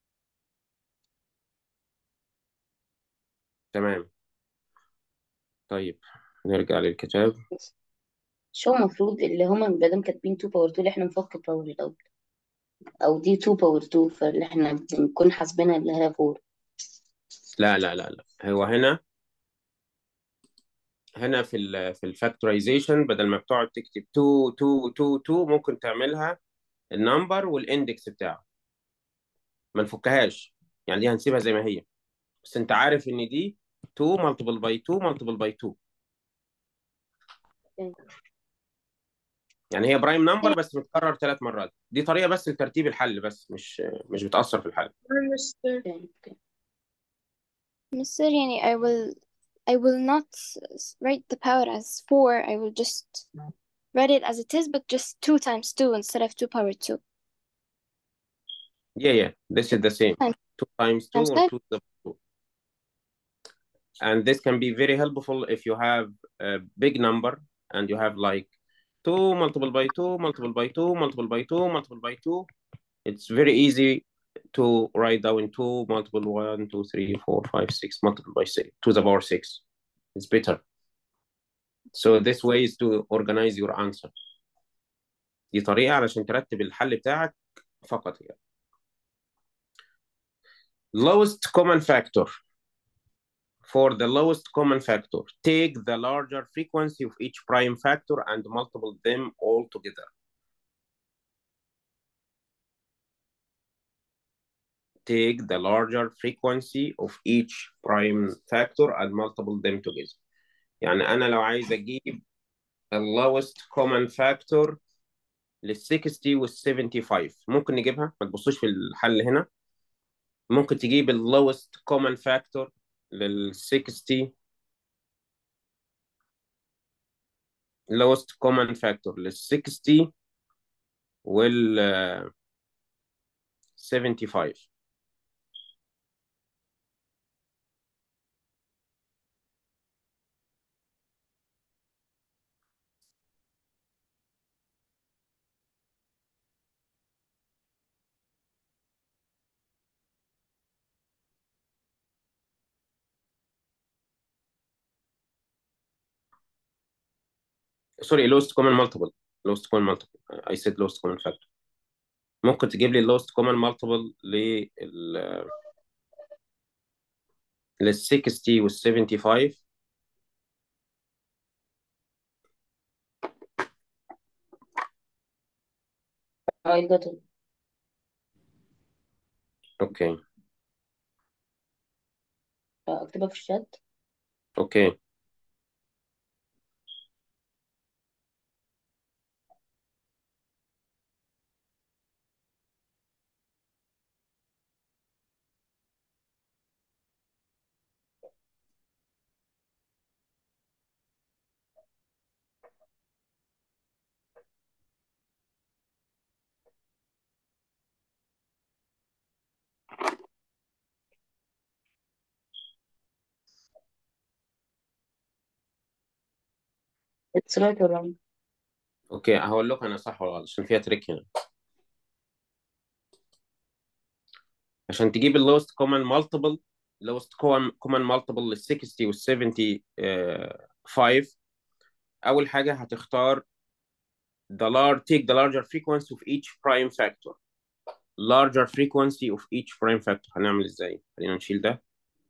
[SPEAKER 1] تمام. طيب نرجع للكتاب.
[SPEAKER 4] شو المفروض اللي هما مادام كاتبين two power two اللي احنا نفك باور الأول. او دي اتنين باور اتنين، فاللي احنا بنكون حاسبينها اللي هي اربعة.
[SPEAKER 1] لا لا لا لا، هو هنا هنا في ال في الفاكتورايزيشن بدل ما بتقعد تكتب اتنين اتنين اتنين اتنين ممكن تعملها النمبر والاندكس بتاعه، ما نفكهاش. يعني دي هنسيبها زي ما هي، بس انت عارف ان دي اتنين ملتبل باي اتنين ملتبل باي اتنين، يعني هي برايم نمبر بس متكرر ثلاث مرات. دي طريقه بس لترتيب الحل، بس مش مش بتاثر في الحل.
[SPEAKER 7] مستر
[SPEAKER 5] مستر يعني I will I will not s- write the power as four. I will just write it as it is, but just two times two instead of two power two.
[SPEAKER 1] Yeah, yeah, this is the same.
[SPEAKER 5] Times
[SPEAKER 1] two times two
[SPEAKER 5] times
[SPEAKER 1] or
[SPEAKER 5] five.
[SPEAKER 1] two to the two. And this can be very helpful if you have a big number and you have like two multiple by two, multiple by two, multiple by two, multiple by two. It's very easy to write down two, multiple one, two, three, four, five, six, multiple by six, to the power six. It's better. So this way is to organize your answer. دي طريقة علشان ترتب الحل بتاعك فقط يعني. Lowest common factor. For the lowest common factor, take the larger frequency of each prime factor and multiply them all together. Take the larger frequency of each prime factor and multiply them together. يعني أنا لو عايز أجيب the lowest common factor لل ستين وال خمسة وسبعين، ممكن نجيبها، ما تبصوش في الحل هنا. ممكن تجيب ال lowest common factor لل ستين، lowest common factor لل ستين وال خمسة وسبعين. سوري، lowest common multiple. lowest common multiple. I said lowest common factor. ممكن تجيب لي lowest common multiple لل لل ستين وال خمسة وسبعين.
[SPEAKER 4] I got it.
[SPEAKER 1] اوكي
[SPEAKER 4] اكتبها في الشات.
[SPEAKER 1] اوكي
[SPEAKER 4] It's right or wrong.
[SPEAKER 1] اوكي هقول لك انا صح ولا غلط عشان فيها تريك هنا. عشان تجيب ال lowest common multiple lowest common common multiple لل ستين وال خمسة وسبعين، اول حاجه هتختار the large take the larger frequency of each prime factor. larger frequency of each prime factor هنعمل ازاي؟ خلينا نشيل ده.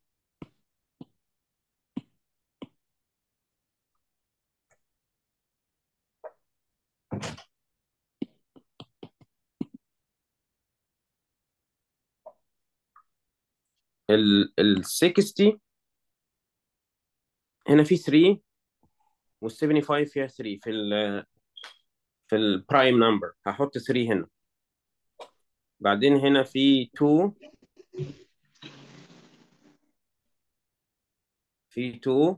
[SPEAKER 1] ال ال ستين هنا في ثلاثة وال خمسة وسبعين فيها ثلاثة في ال في البرايم نمبر، هحط ثلاثة هنا. بعدين هنا في اتنين في اتنين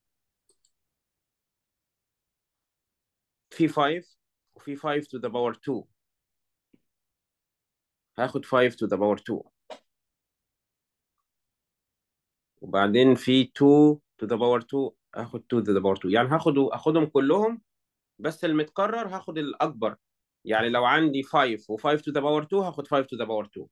[SPEAKER 1] في خمسة وفي خمسة to the power اتنين، هاخد خمسة to the power اتنين. وبعدين في اتنين to the power اتنين، هاخد اتنين to the power اتنين. يعني هاخد هاخدهم كلهم، بس المتكرر هاخد الأكبر. يعني لو عندي خمسة و خمسة to the power اتنين هاخد خمسة to the power اتنين.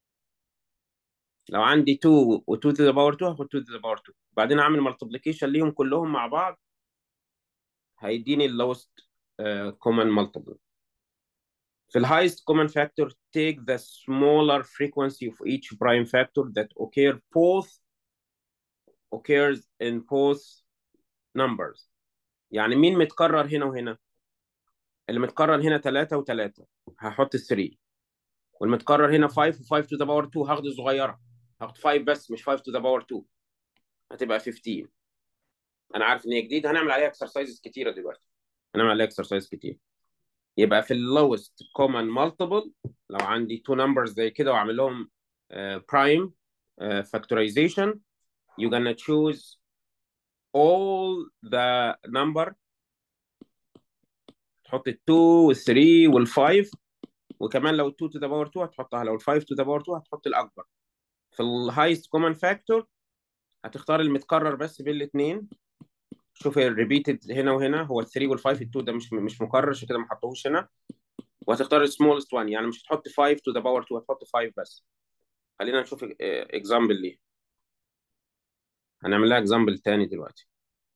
[SPEAKER 1] لو عندي اتنين و اتنين to the power اتنين هاخد اتنين to the power اتنين. بعدين اعمل مالتيبليكيشن ليهم كلهم مع بعض، هيديني اللوست كومن مالتيبل. في ال highest common factor take the smaller frequency of each prime factor that occur both occurs in both numbers. يعني مين متكرر هنا وهنا؟ اللي متكرر هنا ثلاثة و3 هحط ال ثلاثة، والمتكرر هنا خمسة و5 to the power اتنين هاخد الصغيرة، هاخد خمسة بس مش خمسة to the power اتنين، هتبقى خمستاشر. انا عارف ان هي جديد، هنعمل عليها اكسرسايزز كتيره دلوقتي، هنعمل عليها اكسرسايز كتير. يبقى في اللوست كومن مالتيبل لو عندي تو نمبرز زي كده واعمل لهم برايم فاكتورايزيشن you're gonna choose all the number، تحط ال اتنين وال تلاتة وال خمسة، وكمان لو ال اتنين to the power اتنين هتحطها، لو ال خمسة to the power اتنين هتحط الاكبر. في الهايست كومن فاكتور هتختار المتكرر بس بين الاثنين. شوف الريبيتد هنا وهنا، هو ال تلاتة وال خمسة، ال اتنين ده مش مش مكرر عشان كده ما حطوهوش هنا، وهتختار السمولست وان، يعني مش هتحط خمسة to the power اتنين، هتحط خمسة بس. خلينا نشوف اكزامبل ليه، هنعمل لها اكزامبل تاني دلوقتي.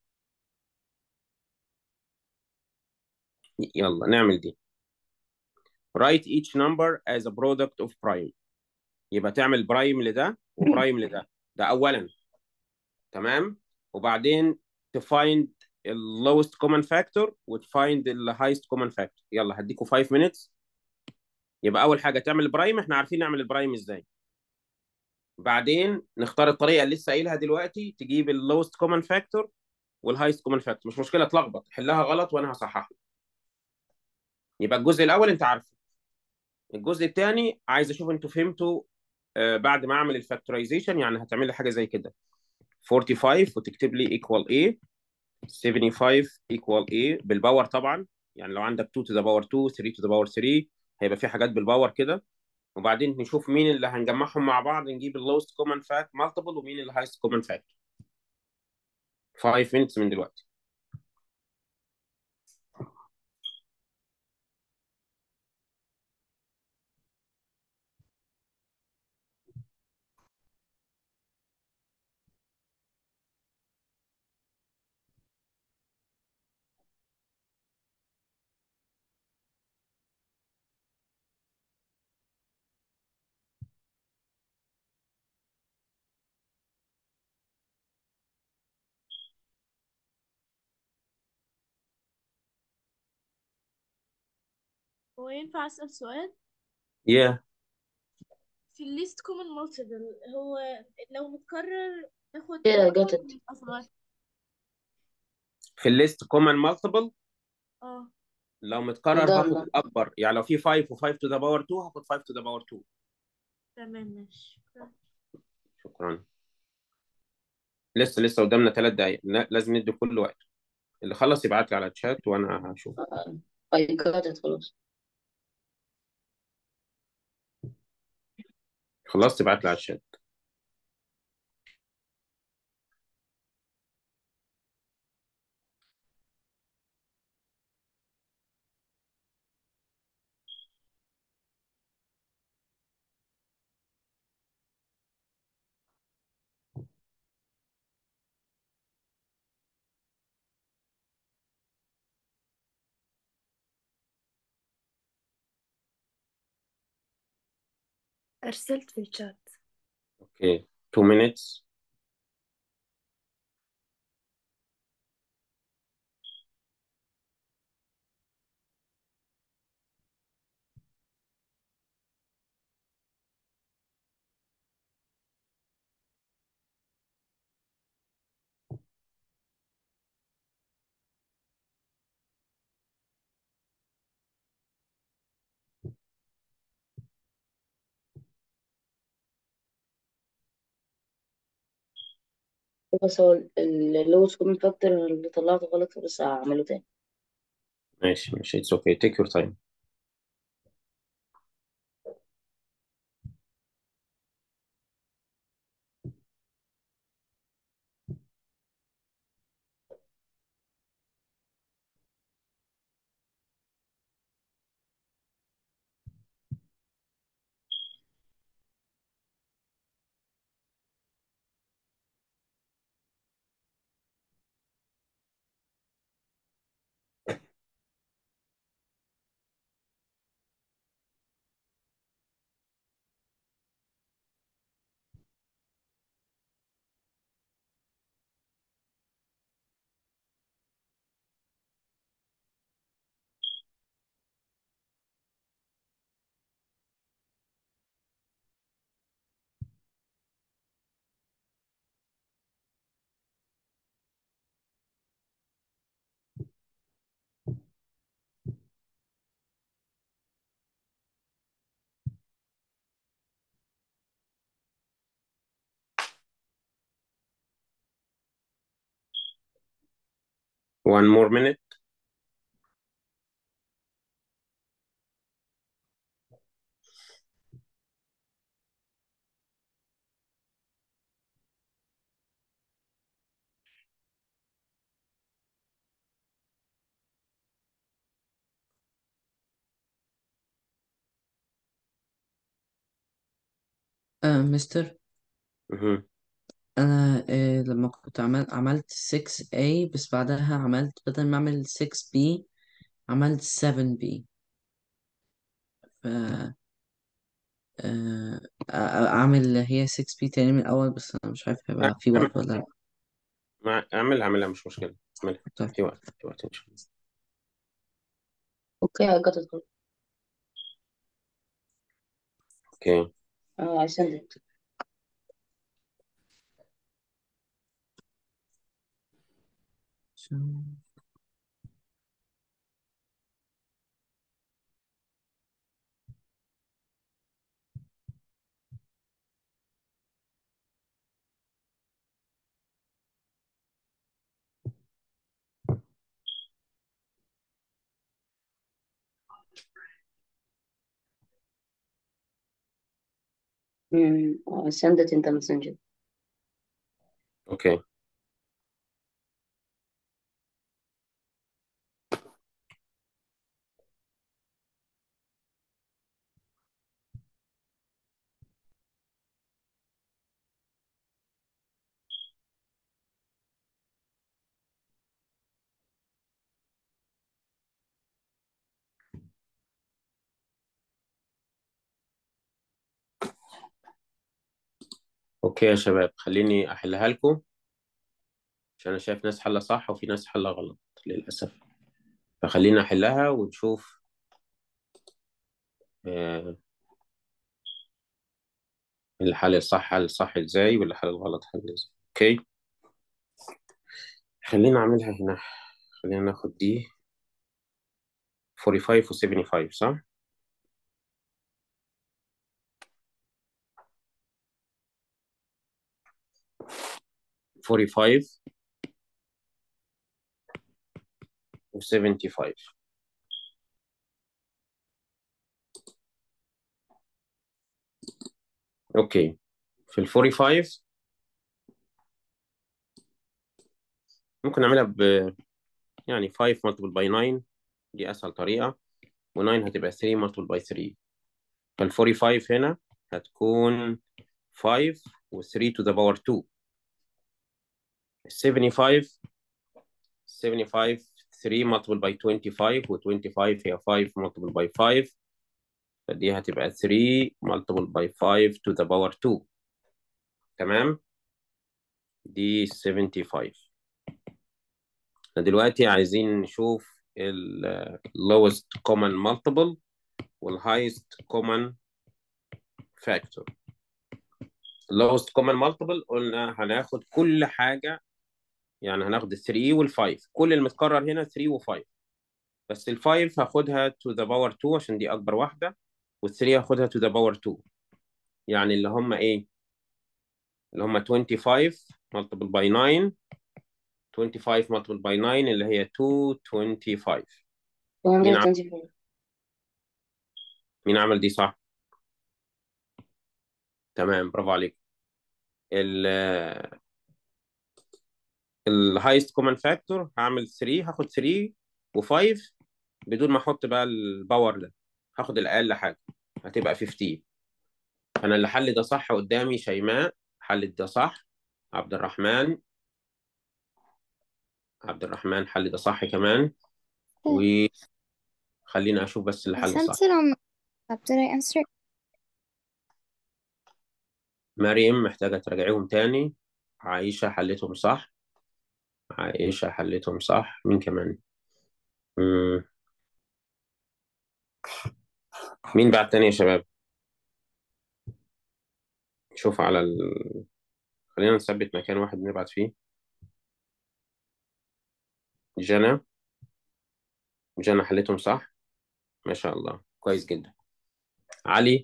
[SPEAKER 1] يلا نعمل دي. write each number as a product of prime. يبقى تعمل برايم لده وبرايم لده، ده اولا، تمام. وبعدين تفايند ال lowest common factor وتفايند ال highest common factor. يلا هديكوا خمسة minutes. يبقى اول حاجه تعمل برايم، احنا عارفين نعمل البرايم ازاي. بعدين نختار الطريقه اللي لسه قايلها دلوقتي، تجيب ال lowest common factor والهايست كومن فاكتور. مش مشكله تلخبط، حلها غلط وانا هصحح لك. يبقى الجزء الاول انت عارفه، الجزء الثاني عايز اشوف انتوا فهمتوا. آه بعد ما اعمل الفاكتورايزيشن يعني هتعمل لي حاجه زي كده خمسة وأربعين وتكتب لي ايكوال ايه، خمسة وسبعين ايكوال ايه بالباور طبعا. يعني لو عندك اتنين to the power اتنين، تلاتة to the power تلاتة، هيبقى في حاجات بالباور كده. وبعدين نشوف مين اللي هنجمعهم مع بعض، نجيب اللوست كومن فاكت مالتيبل ومين الهايست كومن فاكت. خمسة minutes من دلوقتي.
[SPEAKER 10] هو ينفع أسأل سؤال؟
[SPEAKER 1] yeah.
[SPEAKER 10] في الليست كومن مالتيبل، هو لو متكرر ناخد
[SPEAKER 4] كده
[SPEAKER 10] أكبر
[SPEAKER 4] جت.
[SPEAKER 10] من أصغر؟
[SPEAKER 1] في الليست كومن مالتيبل
[SPEAKER 10] اه
[SPEAKER 1] لو متكرر
[SPEAKER 4] ده
[SPEAKER 1] هاخد
[SPEAKER 4] ده
[SPEAKER 1] الاكبر، يعني لو في خمسة و5 to the power اتنين هاخد خمسة to the power اتنين.
[SPEAKER 10] تمام ماشي.
[SPEAKER 1] شكرا. لسه لسه قدامنا ثلاث دقايق، لا- لازم ندي كل وقت. اللي خلص يبعت لي على الشات وانا هشوف.
[SPEAKER 4] I got it خلاص.
[SPEAKER 1] خلصت ابعت لي على الشات.
[SPEAKER 2] أرسلت في الشات.
[SPEAKER 1] اوكي two minutes.
[SPEAKER 4] بس هو اللوز كومن فاكتور اللي طلعته غلط، بس هعمله تاني.
[SPEAKER 1] ماشي ماشي it's okay take your time. one more minute.
[SPEAKER 3] آه مستر،
[SPEAKER 1] مهم.
[SPEAKER 3] أنا آه لما كنت عمل عملت ستة A، بس بعدها عملت بدل ما أعمل ستة B عملت سبعة B. ف آه آه، أعمل هي ستة B تاني من الأول، بس أنا مش عارف هيبقى في
[SPEAKER 1] اعمل
[SPEAKER 3] وقت ولا لأ.
[SPEAKER 1] مع- اعمل اعملها مش مشكلة. اعملها
[SPEAKER 3] طيب.
[SPEAKER 1] في وقت، في وقت ان شاء الله.
[SPEAKER 4] اوكي I got it.
[SPEAKER 1] اوكي.
[SPEAKER 4] uh, I send it.
[SPEAKER 3] So
[SPEAKER 4] mm, I send it in the messenger.
[SPEAKER 1] اوكي. اوكي يا شباب، خليني احلها لكم عشان انا شايف ناس حلها صح وفي ناس حلها غلط للاسف. فخلينا احلها ونشوف آه، الحل الصح حل الصح ازاي والحل الغلط حل ازاي. اوكي، خلينا اعملها هنا. خلينا ناخد دي خمسة وأربعين و خمسة وسبعين صح؟ خمسة وخمسين و خمسة وسبعين. اوكي، في ال خمسة وأربعين ممكن نعملها ب يعني خمسة multiple by تسعة، دي اسهل طريقة، و9 هتبقى ثلاثة multiple by ثلاثة. فال خمسة وأربعين هنا هتكون خمسة و ثلاثة to the power اتنين. ال خمسة وسبعين خمسة وسبعين ثلاثة multiple by خمسة وعشرين، و خمسة وعشرين هي خمسة multiple by خمسة، فدي هتبقى ثلاثة multiple by خمسة to the power اتنين. تمام، دي خمسة وسبعين. احنا دلوقتي عايزين نشوف ال lowest common multiple وال highest common factor. lowest common multiple قلنا هناخد كل حاجة، يعني هناخد ال ثلاثة وال خمسة، كل المتكرر هنا ثلاثة و خمسة، بس ال خمسة هاخدها to the power اتنين عشان دي أكبر واحدة، وال ثلاثة هاخدها to the power اتنين، يعني اللي هم إيه؟ اللي هم خمسة وعشرين multiple by تسعة، خمسة وعشرين multiple by تسعة اللي هي مئتين وخمسة وعشرين. مين عمل
[SPEAKER 4] two hundred twenty-four.
[SPEAKER 1] مين عمل دي صح؟ تمام، برافو عليك. ال الهايست كومن فاكتور هعمل ثلاثة، هاخد ثلاثة و5 بدون ما احط بقى الباور ده، هاخد الاقل حاجه هتبقى خمستاشر. انا اللي حل ده صح قدامي شيماء حلت ده صح، عبد الرحمن عبد الرحمن حل ده صح كمان، وخلينا اشوف بس اللي
[SPEAKER 5] I
[SPEAKER 1] حل
[SPEAKER 5] sent
[SPEAKER 1] صح.
[SPEAKER 5] it on WhatsApp. Did I answer it?
[SPEAKER 1] مريم محتاجه تراجعيهم تاني. عائشه حلتهم صح، عائشه حلتهم صح. مين كمان؟ مم. مين بعد تاني يا شباب؟ شوف على ال... خلينا نثبت مكان واحد نبعت فيه. جنى جنى حلتهم صح، ما شاء الله، كويس جدا. علي،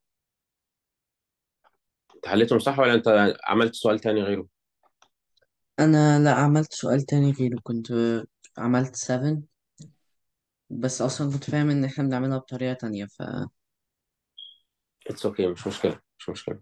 [SPEAKER 1] انت حلتهم صح ولا انت عملت سؤال تاني غيره؟
[SPEAKER 3] انا لا عملت سؤال تاني غيره، كنت عملت سبعة، بس اصلا كنت فاهم ان احنا بنعملها بطريقة تانية ف
[SPEAKER 1] اتس اوكي، مش مشكلة مش مشكلة.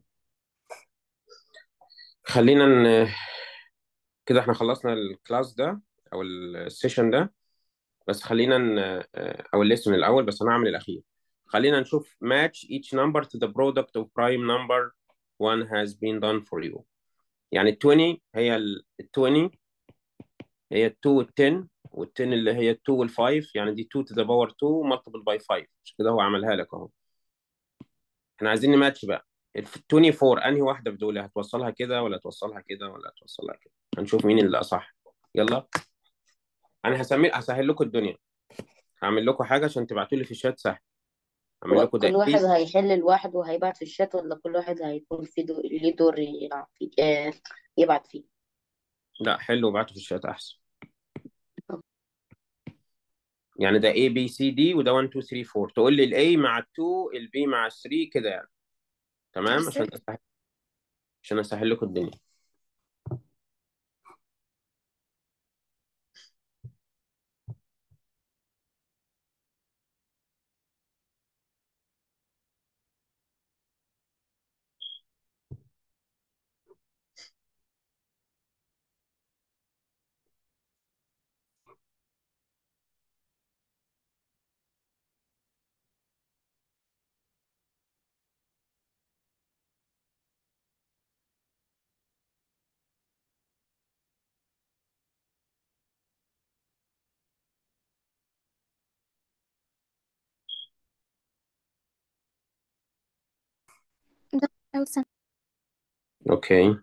[SPEAKER 1] خلينا ن... كده احنا خلصنا الكلاس ده او السيشن ده، بس خلينا ن... او الليسون الاول، بس انا هعمل الاخير. خلينا نشوف match each number to the product of prime number one has been done for you. يعني ال عشرين هي ال عشرين هي ال اتنين وال عشرة، وال عشرة اللي هي ال اتنين وال خمسة، يعني دي اتنين to the power اتنين multiple by خمسة، مش كده هو عملها لك اهو. احنا عايزين نماتش بقى ال اربعة وعشرين، انهي واحده في دول هتوصلها كده ولا توصلها كده ولا هتوصلها كده؟ هنشوف مين اللي اصح. يلا، انا هسمي هسهل لكم الدنيا، هعمل لكم حاجه عشان تبعتوا لي في الشات سهل. هعمل
[SPEAKER 4] هو
[SPEAKER 1] لكم
[SPEAKER 4] كل واحد
[SPEAKER 1] دقيقتين.
[SPEAKER 4] هيحل لوحده وهيبعت في الشات، ولا كل واحد هيكون في دو... ليه دور يلعب فيه آه يبعت فيه؟
[SPEAKER 1] لا حلو، وابعتوا في الشات احسن. يعني ده A B C D وده واحد اتنين تلاتة اربعة، تقول لي ال A مع ال اتنين، ال B مع ال تلاتة كده يعني. تمام، عشان اسهل عشان اسهل لكم الدنيا.
[SPEAKER 5] ده أول سنة.
[SPEAKER 1] اوكي.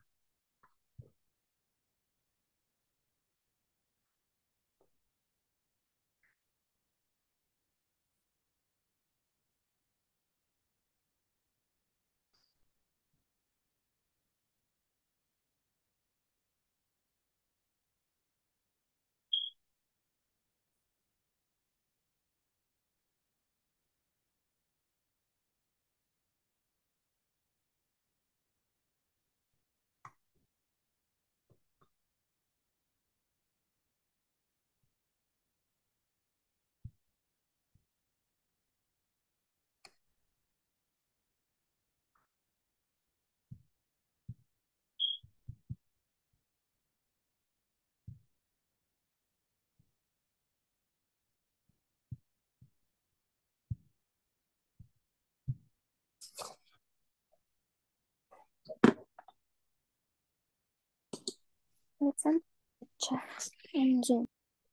[SPEAKER 5] Let's send chat on Zoom.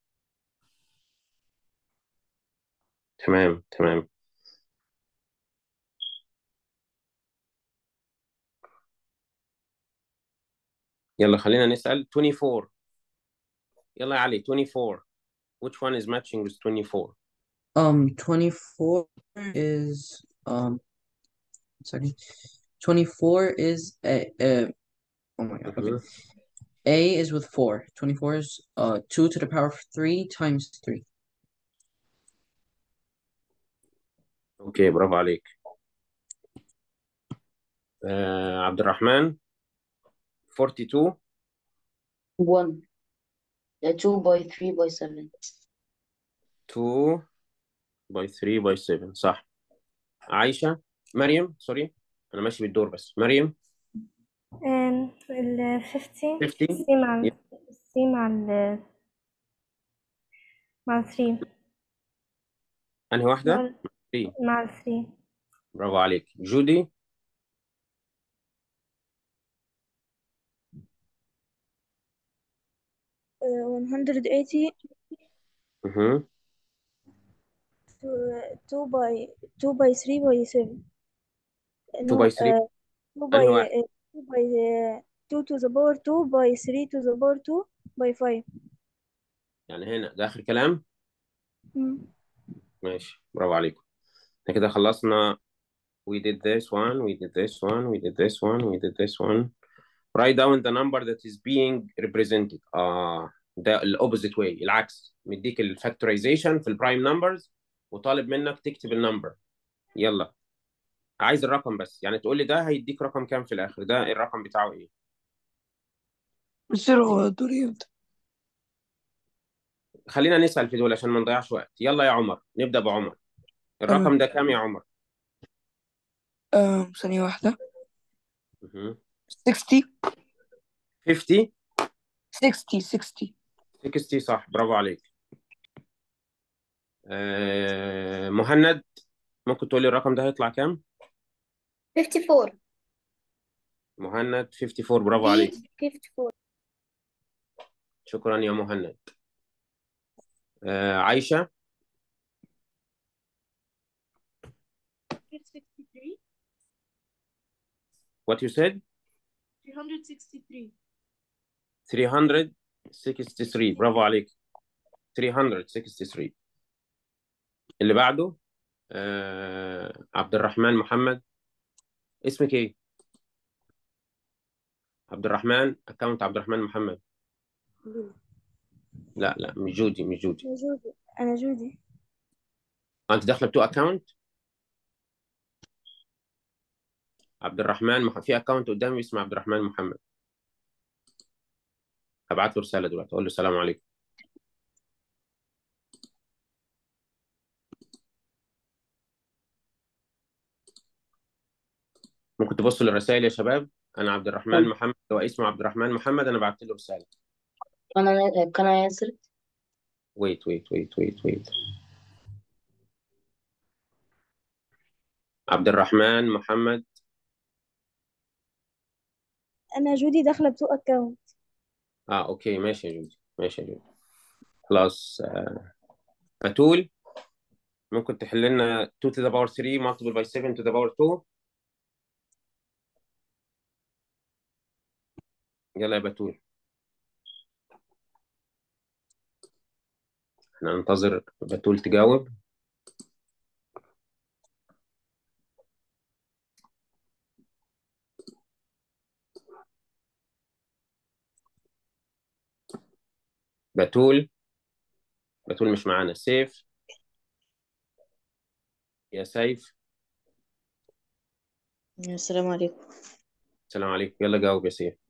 [SPEAKER 1] تمام تمام. يلا خلينا نسأل اربعة وعشرين. يلا يا علي، اربعة وعشرين which one is matching with twenty-four؟
[SPEAKER 3] um twenty-four is um second twenty-four is a uh, oh my god, okay.
[SPEAKER 1] Mhm.
[SPEAKER 3] A is with four. twenty-four is uh two to the power of three times three.
[SPEAKER 1] اوكي برافو عليك. آه عبد الرحمن اتنين واربعين.
[SPEAKER 4] one uh, two by three by seven.
[SPEAKER 1] اتنين by تلاتة by سبعة صح. عايشة مريم سوري، انا ماشي بالدور بس. مريم
[SPEAKER 2] ال خمسين
[SPEAKER 1] خمسين.
[SPEAKER 2] سي مع ال سي مع ال مع ال ثلاثة
[SPEAKER 1] انهي واحدة؟
[SPEAKER 2] مع ال
[SPEAKER 1] تلاتة.
[SPEAKER 2] مع ال ثلاثة
[SPEAKER 1] برافو عليك. جودي
[SPEAKER 10] one hundred eighty
[SPEAKER 1] اها
[SPEAKER 10] to two by two by three by seven.
[SPEAKER 1] اتنين
[SPEAKER 10] No,
[SPEAKER 1] by تلاتة.
[SPEAKER 10] uh, two by
[SPEAKER 1] انهي واحد؟
[SPEAKER 10] uh, two by uh, two to the power two by three to the power two by five.
[SPEAKER 1] يعني هنا ده اخر كلام.
[SPEAKER 10] Mm.
[SPEAKER 1] ماشي برافو عليكم. احنا كده خلصنا. we did this one we did this one we did this one we did this one. write down the number that is being represented. اه ده الاوبوزيت واي، العكس. مديك الفاكتورايزيشن في البرايم نمبرز وطالب منك تكتب النمبر. يلا عايز الرقم بس، يعني تقول لي ده هيديك رقم كام في الاخر، ده الرقم بتاعه ايه.
[SPEAKER 6] مصير هو دوري امتى؟
[SPEAKER 1] خلينا نسأل في دول عشان ما نضيعش وقت. يلا يا عمر، نبدأ بعمر.
[SPEAKER 6] تمام.
[SPEAKER 1] الرقم ده كام يا عمر؟
[SPEAKER 6] آه ثانية واحدة.
[SPEAKER 1] مهم.
[SPEAKER 6] ستين.
[SPEAKER 1] خمسين.
[SPEAKER 6] ستين ستين.
[SPEAKER 1] ستين صح، برافو عليك. آه مهند، ممكن تقول لي الرقم ده هيطلع كام؟
[SPEAKER 7] خمسة وخمسين.
[SPEAKER 1] مهند أربعة وخمسين، برافو
[SPEAKER 7] دي
[SPEAKER 1] عليك.
[SPEAKER 7] خمسة وخمسين.
[SPEAKER 1] شكرا يا مهند. آه عايشة.
[SPEAKER 10] ثلاثمية وستة وستين.
[SPEAKER 1] what you said؟
[SPEAKER 10] ثلاثمية وستة وستين.
[SPEAKER 1] ثلاثمية وستة وستين، برافو عليك. ثلاثمية وستة وستين. اللي بعده آه عبد الرحمن محمد. اسمك ايه؟ عبد الرحمن، اكونت عبد الرحمن محمد. لا لا، مش جودي، مش جودي.
[SPEAKER 10] أنا جودي أنا جودي.
[SPEAKER 1] انت داخله بتو اكونت. عبد الرحمن مح... في اكونت قدامي اسمه عبد الرحمن محمد. هبعت له رساله دلوقتي اقول له السلام عليكم. ممكن تبصوا للرسائل يا شباب. انا عبد الرحمن محمد، هو اسمه عبد الرحمن محمد، انا بعت له رساله.
[SPEAKER 4] Can I can I answer it?
[SPEAKER 1] ويت ويت ويت ويت ويت عبد الرحمن محمد.
[SPEAKER 10] أنا جودي داخلة بتو أكاونت.
[SPEAKER 1] اه اوكي، ماشي يا جودي، ماشي يا جودي. خلاص. آه. بتول، ممكن تحل لنا اتنين to the power تلاتة multiple by سبعة to the power اتنين. يلا يا بتول. احنا ننتظر بتول تجاوب. بتول، بتول مش معانا. سيف، يا سيف.
[SPEAKER 4] السلام عليكم.
[SPEAKER 1] السلام عليكم، يلا جاوب يا سيف.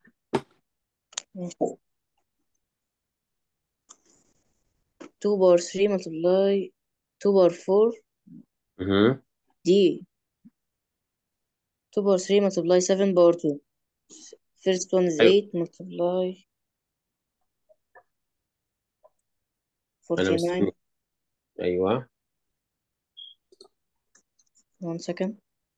[SPEAKER 4] two power three multiply two power four
[SPEAKER 1] اها.
[SPEAKER 4] دي two power three multiply seven power two. First one is
[SPEAKER 1] ايوه
[SPEAKER 4] eight multiply
[SPEAKER 1] انا
[SPEAKER 4] forty-nine.
[SPEAKER 1] مستني. ايوه.
[SPEAKER 4] One second.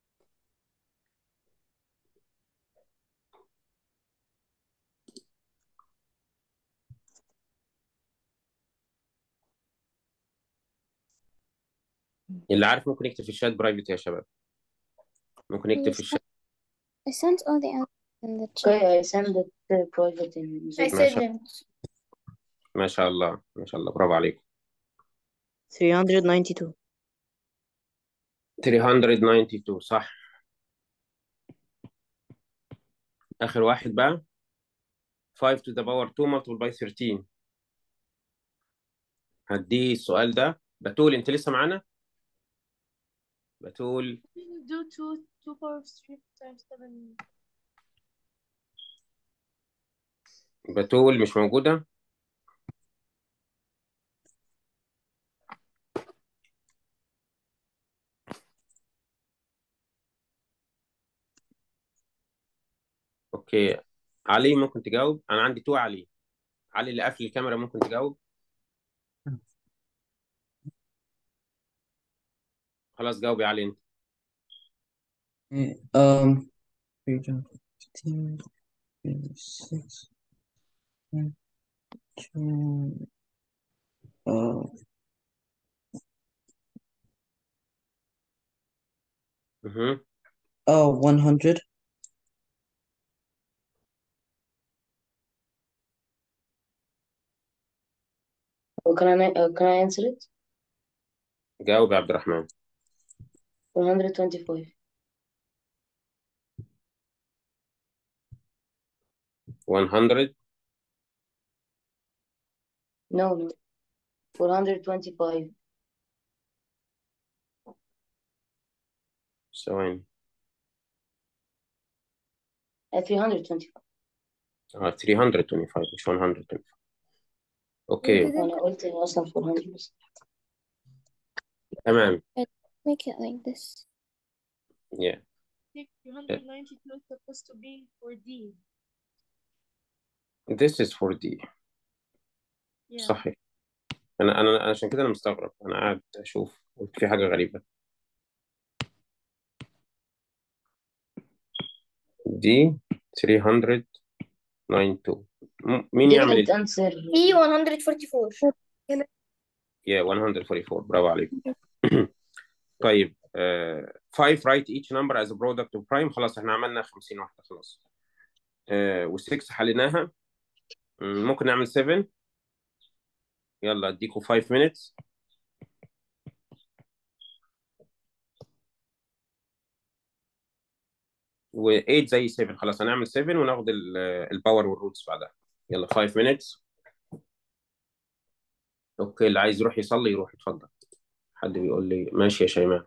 [SPEAKER 1] اللي عارف ممكن يكتب في الشات برايفت يا شباب. ممكن يكتب
[SPEAKER 5] I
[SPEAKER 1] في الشات.
[SPEAKER 5] sent all the answers in the chat.
[SPEAKER 4] Okay, I send it uh, private in
[SPEAKER 7] I
[SPEAKER 4] Zoom.
[SPEAKER 1] ما شاء
[SPEAKER 7] didn't.
[SPEAKER 1] ما شاء الله، ما شاء الله، برافو عليكم.
[SPEAKER 4] three hundred ninety-two.
[SPEAKER 1] ثلاثمية واتنين صح. اخر واحد بقى. خمسة to the power اتنين multiple by تلاتاشر. هدي السؤال ده. بتول انت لسه معانا؟ بتول.
[SPEAKER 10] do two two power of three times seven.
[SPEAKER 1] بتول مش موجودة. اوكي. علي ممكن تجاوب، انا عندي تو علي. علي اللي قافل الكاميرا ممكن تجاوب. خلاص جاوب يا علي انت.
[SPEAKER 3] um fifteen, twenty-six, two, uh,
[SPEAKER 1] اها.
[SPEAKER 3] oh, one hundred.
[SPEAKER 4] Oh, can I uh, can I answer it?
[SPEAKER 1] جاوب يا عبد الرحمن.
[SPEAKER 4] one hundred twenty-five.
[SPEAKER 1] مية.
[SPEAKER 4] No, no. four hundred twenty-five.
[SPEAKER 1] ثواني.
[SPEAKER 4] Uh, three hundred twenty-five.
[SPEAKER 1] آه ثلاثمية وخمسة وعشرين مش مية وخمسة.
[SPEAKER 2] You
[SPEAKER 1] اوكي
[SPEAKER 2] didn't
[SPEAKER 4] وانا قلت إن اصلا أربعمية بس.
[SPEAKER 1] تمام.
[SPEAKER 5] make it like this.
[SPEAKER 1] yeah
[SPEAKER 10] think two hundred ninety-two is supposed to be for D.
[SPEAKER 1] this is for D.
[SPEAKER 10] Yeah.
[SPEAKER 1] صحيح. انا انا أنا عشان كده انا مستغرب، انا قاعد اشوف قلت في حاجه غريبه. دي ثلاثمية واتنين وتسعين. م- مين يعمل
[SPEAKER 4] didn't
[SPEAKER 1] ال
[SPEAKER 4] answer.
[SPEAKER 7] E one hundred forty-four.
[SPEAKER 1] yeah مية وأربعة وأربعين برافو عليك. طيب آه خمسة write each number as a product of prime. خلاص احنا عملنا خمسين واحده خلاص. آه و6 حليناها. م- ممكن نعمل سبعة. يلا اديكوا خمسة minutes. و8 زي سبعة. خلاص هنعمل سبعة وناخد الباور والروتس بعدها. يلا خمسة minutes. اوكي اللي عايز يروح يصلي يروح، اتفضل. حد بيقول لي ماشي يا شيماء.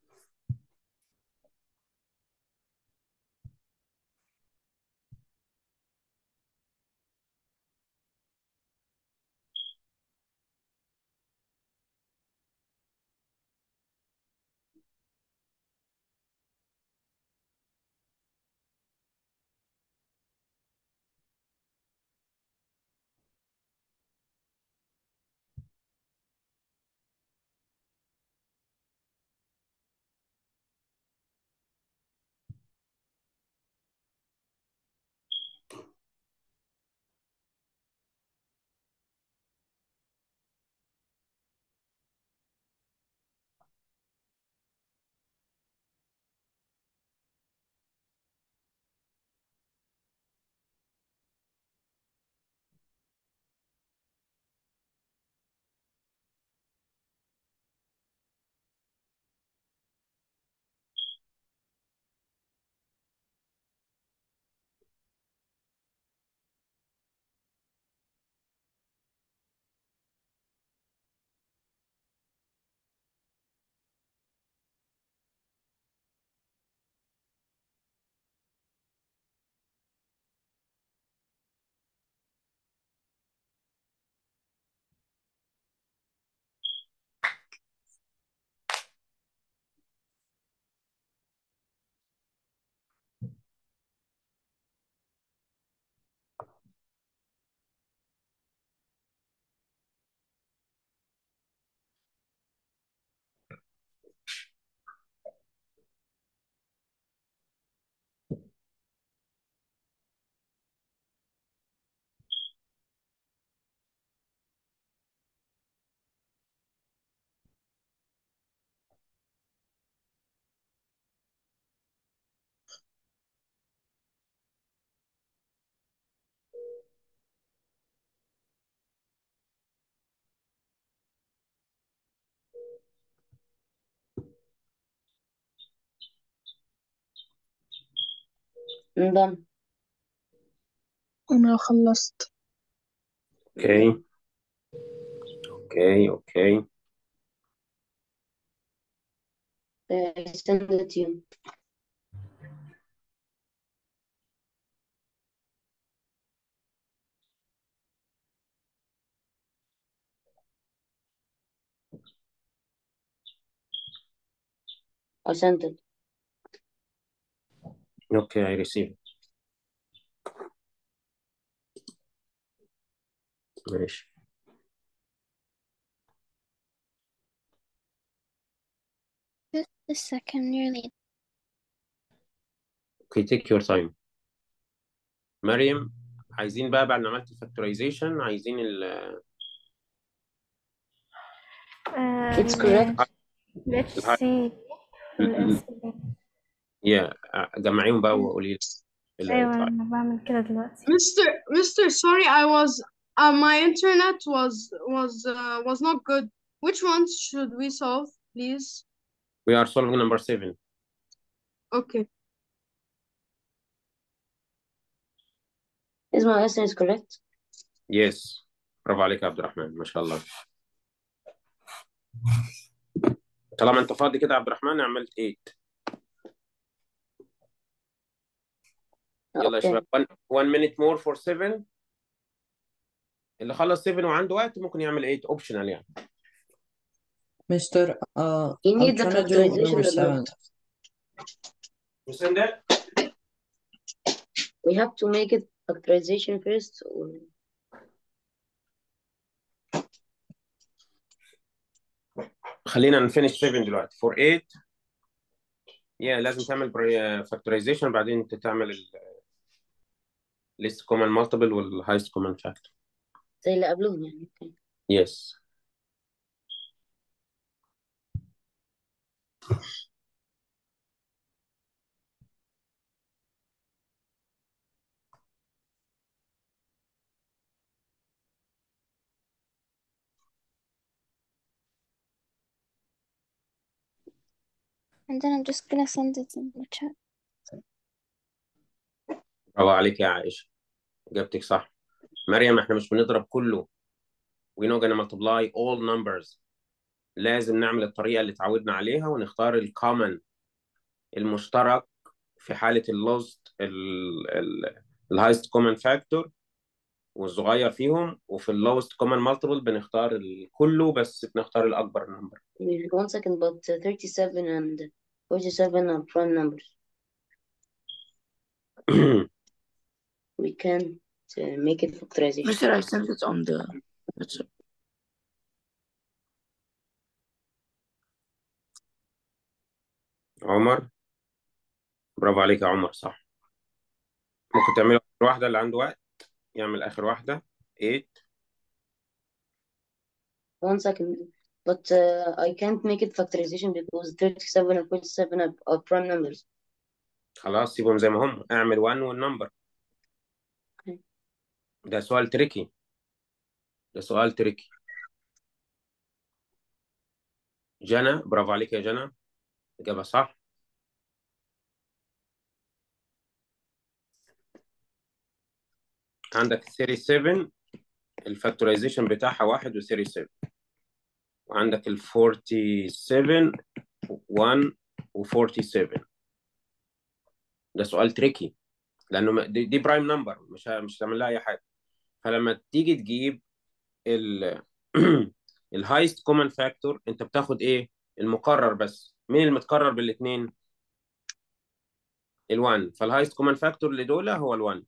[SPEAKER 4] انضم.
[SPEAKER 9] أنا خلصت.
[SPEAKER 1] اوكي اوكي اوكي
[SPEAKER 4] Uh, send it to you. I sent it.
[SPEAKER 1] اوكي I receive. ماشي.
[SPEAKER 5] Just a second, nearly.
[SPEAKER 1] اوكي take your time. مريم عايزين بقى بعد ما عملت الفاكتورايزيشن عايزين ال
[SPEAKER 4] It's correct.
[SPEAKER 2] ال H C وال S C.
[SPEAKER 1] يا جمعيهم بقى وقولي لي اللي
[SPEAKER 2] أيوة
[SPEAKER 1] هيطلع.
[SPEAKER 2] أنا بعمل كده دلوقتي.
[SPEAKER 10] Mister Mister sorry, I was uh, my internet was was uh, was not good. Which ones should we solve, please?
[SPEAKER 1] We are solving number seven.
[SPEAKER 10] Okay.
[SPEAKER 4] Is my answer is correct?
[SPEAKER 1] Yes. برافو عليك يا عبد الرحمن ما شاء الله. طالما انت فاضي كده يا عبد الرحمن عملت eight. يلا يا شباب
[SPEAKER 4] اوكي
[SPEAKER 1] one, one minute more for seven. اللي خلص seven وعنده وقت ممكن يعمل eight optional يعني.
[SPEAKER 3] مستر uh,
[SPEAKER 4] you
[SPEAKER 3] I'm
[SPEAKER 4] need the
[SPEAKER 3] trying to do
[SPEAKER 4] factorization
[SPEAKER 3] number
[SPEAKER 4] the
[SPEAKER 3] seven.
[SPEAKER 4] most.
[SPEAKER 1] You send that?
[SPEAKER 4] We have to make it factorization first or...
[SPEAKER 1] خلينا نفinish seven دلوقتي. for eight yeah لازم تعمل factorization بعدين انت تعمل ال least common multiple وال highest common factor.
[SPEAKER 4] زي اللي قبلهم يعني. اوكي
[SPEAKER 1] yes.
[SPEAKER 5] And then I'm just gonna send it in the chat.
[SPEAKER 1] برافو عليك يا عائشة، إجابتك صح. مريم احنا مش بنضرب كله. we not gonna multiply all numbers. لازم نعمل الطريقة اللي اتعودنا عليها ونختار الكومن المشترك في حالة اللوست الهايست كومن فاكتور والصغير فيهم، وفي اللوست كومن مالتيبل بنختار كله بس بنختار الأكبر نمبر.
[SPEAKER 4] one second but thirty-seven and forty-seven are prime numbers. We can uh, make it factorization.
[SPEAKER 6] Mister, I sent it on the WhatsApp.
[SPEAKER 1] عمر برافو عليك يا عمر صح. ممكن تعمل آخر واحدة اللي عنده وقت يعمل آخر واحدة eight.
[SPEAKER 4] One second but uh, I can't make it factorization because thirty-seven and forty-seven are, are prime numbers.
[SPEAKER 1] خلاص سيبهم زي ما هم، اعمل one والنمبر.
[SPEAKER 4] Okay.
[SPEAKER 1] ده سؤال تريكي، ده سؤال تريكي. جنى برافو عليك يا جنى، إجابة صح. عندك thirty-seven الفاكتورايزيشن بتاعها واحد و thirty-seven، وعندك ال forty-seven one و forty-seven. ده سؤال تريكي لأنه دي, دي برايم نمبر مش مش هتعمل لها أي حاجة. فلما تيجي تجيب ال الهايست كومن فاكتور أنت بتاخد إيه؟ المقرر بس. مين المتكرر بالاثنين؟ ال1. فالهايست كومن فاكتور اللي دول هو ال1.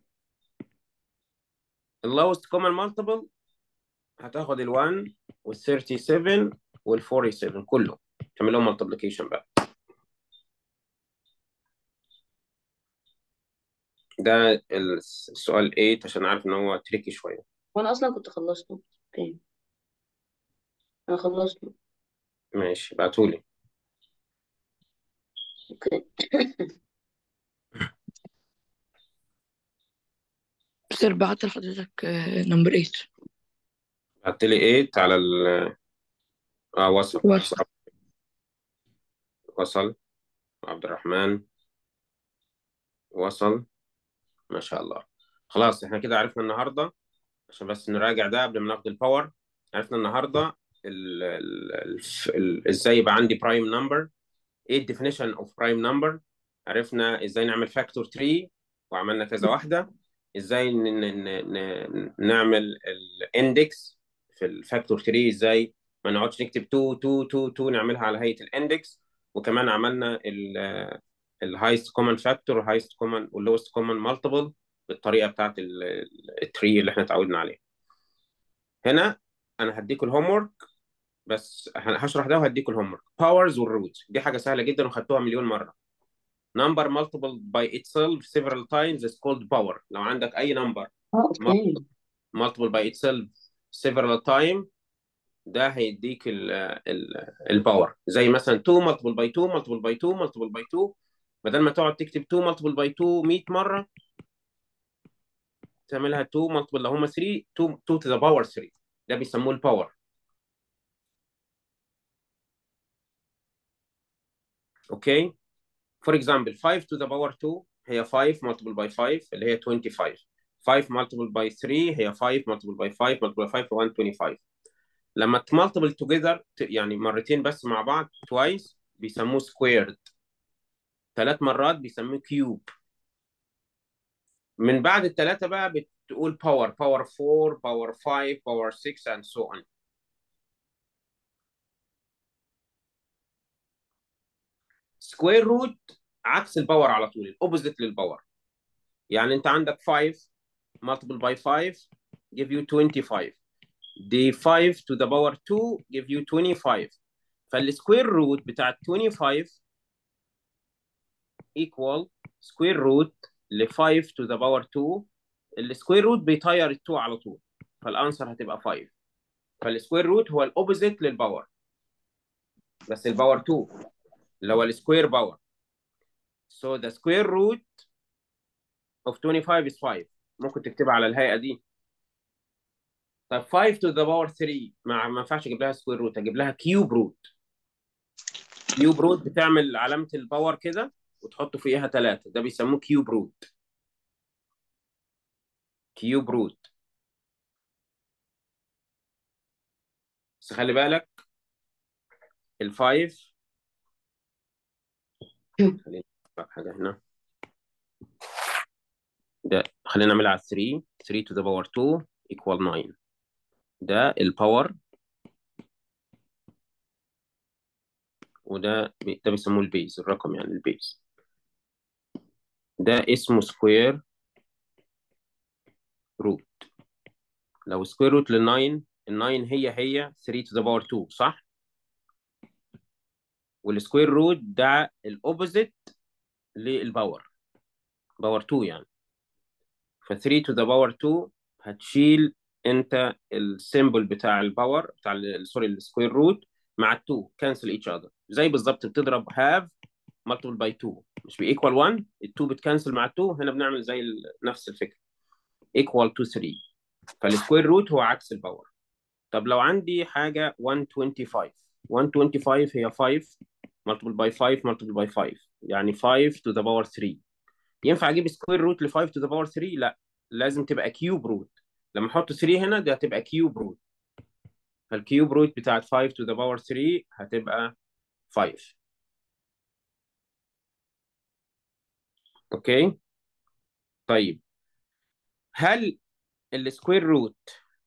[SPEAKER 1] اللوست كومن مالتيبل هتاخد ال1 وال thirty-seven وال forty-seven كله تعمل لهم مالتيبليكيشن بقى. ده السؤال ثمانية عشان عارف ان هو تريكي شويه.
[SPEAKER 4] وانا اصلا كنت خلصته. اوكي انا خلصته.
[SPEAKER 1] ماشي بعتولي.
[SPEAKER 4] اوكي
[SPEAKER 6] مستر بعت لحضرتك نمبر ثمانية.
[SPEAKER 1] بعت لي ثمانية على ال اه وصل
[SPEAKER 6] واتساب.
[SPEAKER 1] وصل. عبد الرحمن وصل ما شاء الله. خلاص احنا كده عرفنا النهارده، عشان بس نراجع ده قبل ما ناخد الباور. عرفنا النهارده ال ال ال ال ازاي يبقى عندي برايم نمبر، ايه الديفينيشن اوف برايم نمبر. عرفنا ازاي نعمل فاكتور ثلاثة وعملنا كذا واحده. ازاي ن ن ن نعمل الاندكس في الفاكتور ثلاثة، ازاي ما نقعدش نكتب اتنين اتنين اتنين اتنين نعملها على هيئه الاندكس. وكمان عملنا الهايست كومن فاكتور والهايست كومن واللوست كومن مالتيبل بالطريقه بتاعت التري اللي احنا اتعودنا عليها. هنا انا هديكم الهوم ورك بس هشرح ده وهديكم الهوم ورك. باورز والروتس دي حاجه سهله جدا وخدتوها مليون مره. number multiple by itself several times is called power. لو عندك اي number
[SPEAKER 4] اوكي
[SPEAKER 1] multiple by itself several times ده هيديك الباور. زي مثلا two multiple by two multiple by two multiple by two، بدل ما تقعد تكتب two multiple by two مية مره تعملها two multiple لو هما three two two to the power three. ده بيسموه الباور. اوكي. For example five to the power two هي five multiple by five اللي هي twenty-five. five multiple by three هي five multiple by five multiple by five one twenty-five. لما تمالتيبل together يعني مرتين بس مع بعض twice بيسموه squared. ثلاث مرات بيسموه cube. من بعد الثلاثة بقى بتقول باور باور أربعة باور خمسة باور ستة and so on. سكوير روت عكس الباور على طول، الاوبوزيت للباور. يعني انت عندك خمسة multiple by خمسة give you twenty-five. دي خمسة to the power two give you twenty-five. فالسكوير روت بتاع twenty-five equal سكوير روت ل خمسة to the power two. السكوير روت بيطير ال two على طول، فالانسر هتبقى خمسة. فالسكوير روت هو الاوبوزيت للباور، بس الباور two اللي هو السكوير باور. So the square root of twenty-five is five. ممكن تكتبها على الهيئة دي. طب خمسة to the power three ما ما ينفعش اجيب لها سكوير روت، اجيب لها كيوب روت. كيوب روت بتعمل علامة الباور كده وتحط فيها ثلاثة، ده بيسموه كيوب روت. كيوب روت. بس خلي بالك الفايف، خلينا نعمل حاجة هنا. ده خلينا نعملها على three. three to the power two equal nine. ده الباور، وده ده بيسموه البيز، الرقم يعني البيز. ده اسمه سكوير روت. لو سكوير روت للناين، الناين هي هي three to the power two صح؟ والسكوير روت ده الاوبوزيت للباور، باور two يعني. ف three to the power two هتشيل انت السيمبل بتاع الباور بتاع ال- سوري السكوير روت مع ال two كانسل ايتش اذر. زي بالظبط بتضرب have multiple by two مش بيكوال one، ال two بتكنسل مع ال two. هنا بنعمل زي ال- نفس الفكره equal to three. فالسكوير روت هو عكس الباور. طب لو عندي حاجه one twenty-five، one twenty-five هي five multiple by five multiple by five يعني five to the power three. ينفع اجيب سكوير روت ل five to the power three؟ لا، لازم تبقى كيوب روت. لما احط three هنا دي هتبقى كيوب روت، فالكيوب روت بتاعت five to the power three هتبقى five. اوكي طيب، هل السكوير روت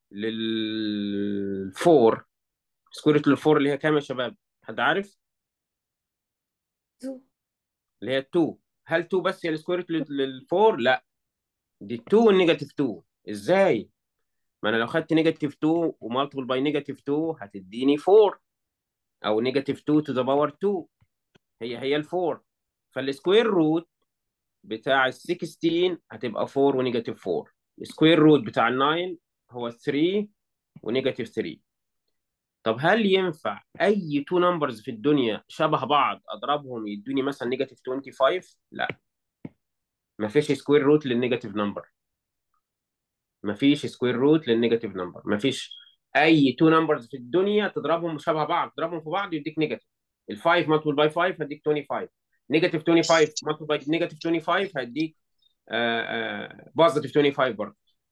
[SPEAKER 1] لل four، سكوير روت لل four اللي هي كام يا شباب؟ حد عارف؟
[SPEAKER 5] two.
[SPEAKER 1] اللي هي two. هل two بس هي السكوير روت لل four؟ لا، دي two والنيجاتيف two. ازاي؟ ما انا لو خدت نيجاتيف two ومالتيبل باي نيجاتيف two هتديني four، او نيجاتيف two to the power two هي هي ال four. فالسكوير روت بتاع ال sixteen هتبقى four ونيجاتيف four. السكوير روت بتاع ال nine هو three ونيجاتيف three. طب هل ينفع اي تو نمبرز في الدنيا شبه بعض اضربهم يدوني مثلا نيجاتيف twenty-five؟ لا، مفيش سكوير روت للنيجاتيف نمبر. مفيش سكوير روت للنيجاتيف نمبر. مفيش اي تو نمبرز في الدنيا تضربهم شبه بعض، تضربهم في بعض يديك نيجاتيف. ال five ملتبل باي five هديك twenty-five. نيجاتيف twenty-five ملتبل باي نيجاتيف twenty-five هديك بوزيتيف twenty-five برضه.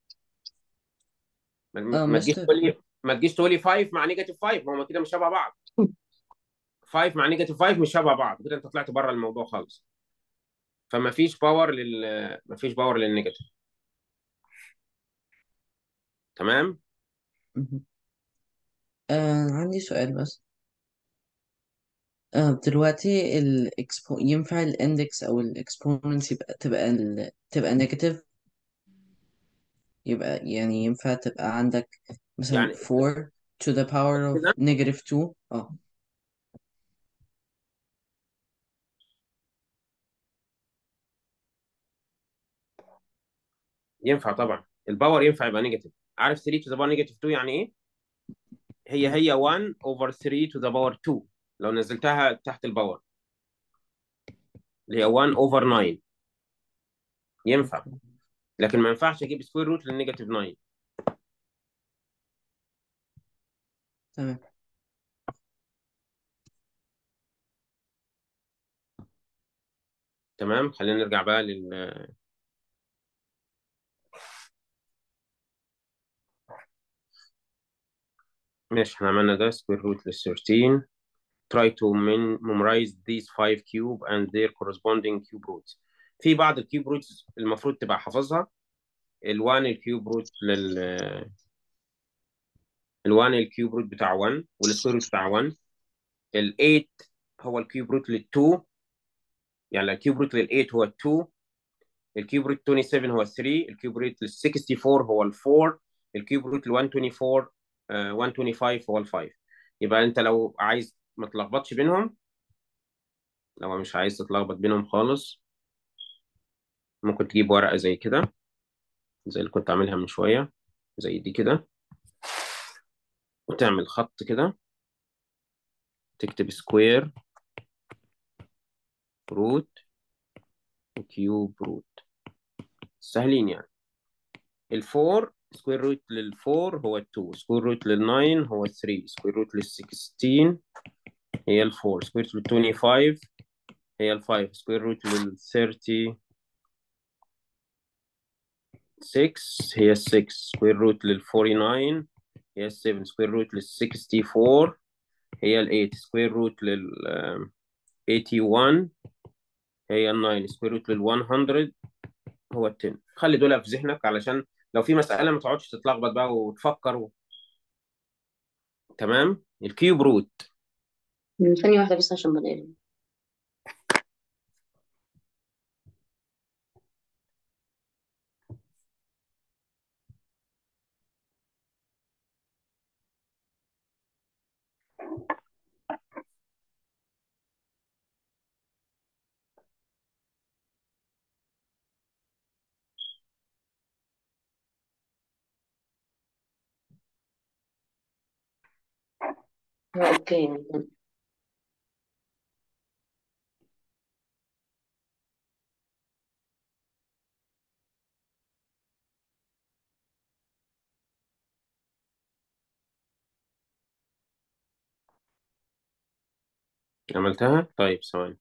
[SPEAKER 1] ما
[SPEAKER 3] اه
[SPEAKER 1] ما تجيش
[SPEAKER 3] مستر.
[SPEAKER 1] تقول لي ما تجيش تقول لي five مع نيجاتيف five، ما هم كده مش شبه بعض. five مع نيجاتيف five مش شبه بعض، كده انت طلعت بره الموضوع خالص. فما فيش باور لل ما فيش باور للنيجاتيف. تمام.
[SPEAKER 3] مهم. آه عندي سؤال بس. آه دلوقتي الإكسبو ينفع الاندكس أو الإكسبوننس يبقى تبقى ال... تبقى نيجاتيف؟ يبقى يعني ينفع تبقى عندك مثلا
[SPEAKER 1] يعني
[SPEAKER 3] four to the power of
[SPEAKER 1] كده
[SPEAKER 3] negative two. اه
[SPEAKER 1] ينفع طبعا، الباور ينفع يبقى نيجاتيف. عارف three to the power negative two يعني ايه؟ هي هي one over three to the power two لو نزلتها تحت الباور، اللي هي one over nine. ينفع، لكن ما ينفعش اجيب سكوير روت للنيجاتيف nine.
[SPEAKER 3] تمام.
[SPEAKER 1] تمام. خلينا نرجع بقى لل ماشي، احنا عملنا ده سكوير روت لل thirteen. Try to memorize these five cube and their corresponding cube roots. في بعض الكيوب روتس المفروض تبقى حافظها. ال1 الكيوب روت لل ال1 الكيوب روت بتاع واحد والسكوير روت بتاع واحد. ال8 هو الكيوب روت لل2، يعني الكيوب روت لل8 هو اتنين، الكيوب روت سبعة وعشرين هو تلاتة، الكيوب روت لل اربعة وستين هو ال4، الكيوب روت لل مية واربعة وعشرين uh, مية وخمسة وعشرين هو ال5. يبقى انت لو عايز ما تلخبطش بينهم، لو مش عايز تتلخبط بينهم خالص، ممكن تجيب ورقة زي كده، زي اللي كنت عاملها من شوية، زي دي كده، وتعمل خط كده، تكتب سكوير روت وكيوب روت، سهلين يعني. الفور سكوير روت للفور هو اتنين، سكوير روت للناين هو تلاتة، سكوير روت للستاشر هي الفور، سكوير روت لل خمسة وعشرين هي الفايف، سكوير روت لل ستة وثلاثين هي الستة، سكوير روت لل تسعة واربعين هي السبعة، سكوير روت لل اربعة وستين هي ال8، سكوير روت لل واحد وثمانين هي ال9، سكوير روت لل مية هو ال10. خلي دول في ذهنك علشان لو في مسألة ما تقعدش تتلخبط بقى وتفكر و... تمام. الكيوب روت
[SPEAKER 4] ثانية واحدة بس عشان بنقل. اوكي.
[SPEAKER 1] عملتها؟ طيب ثواني.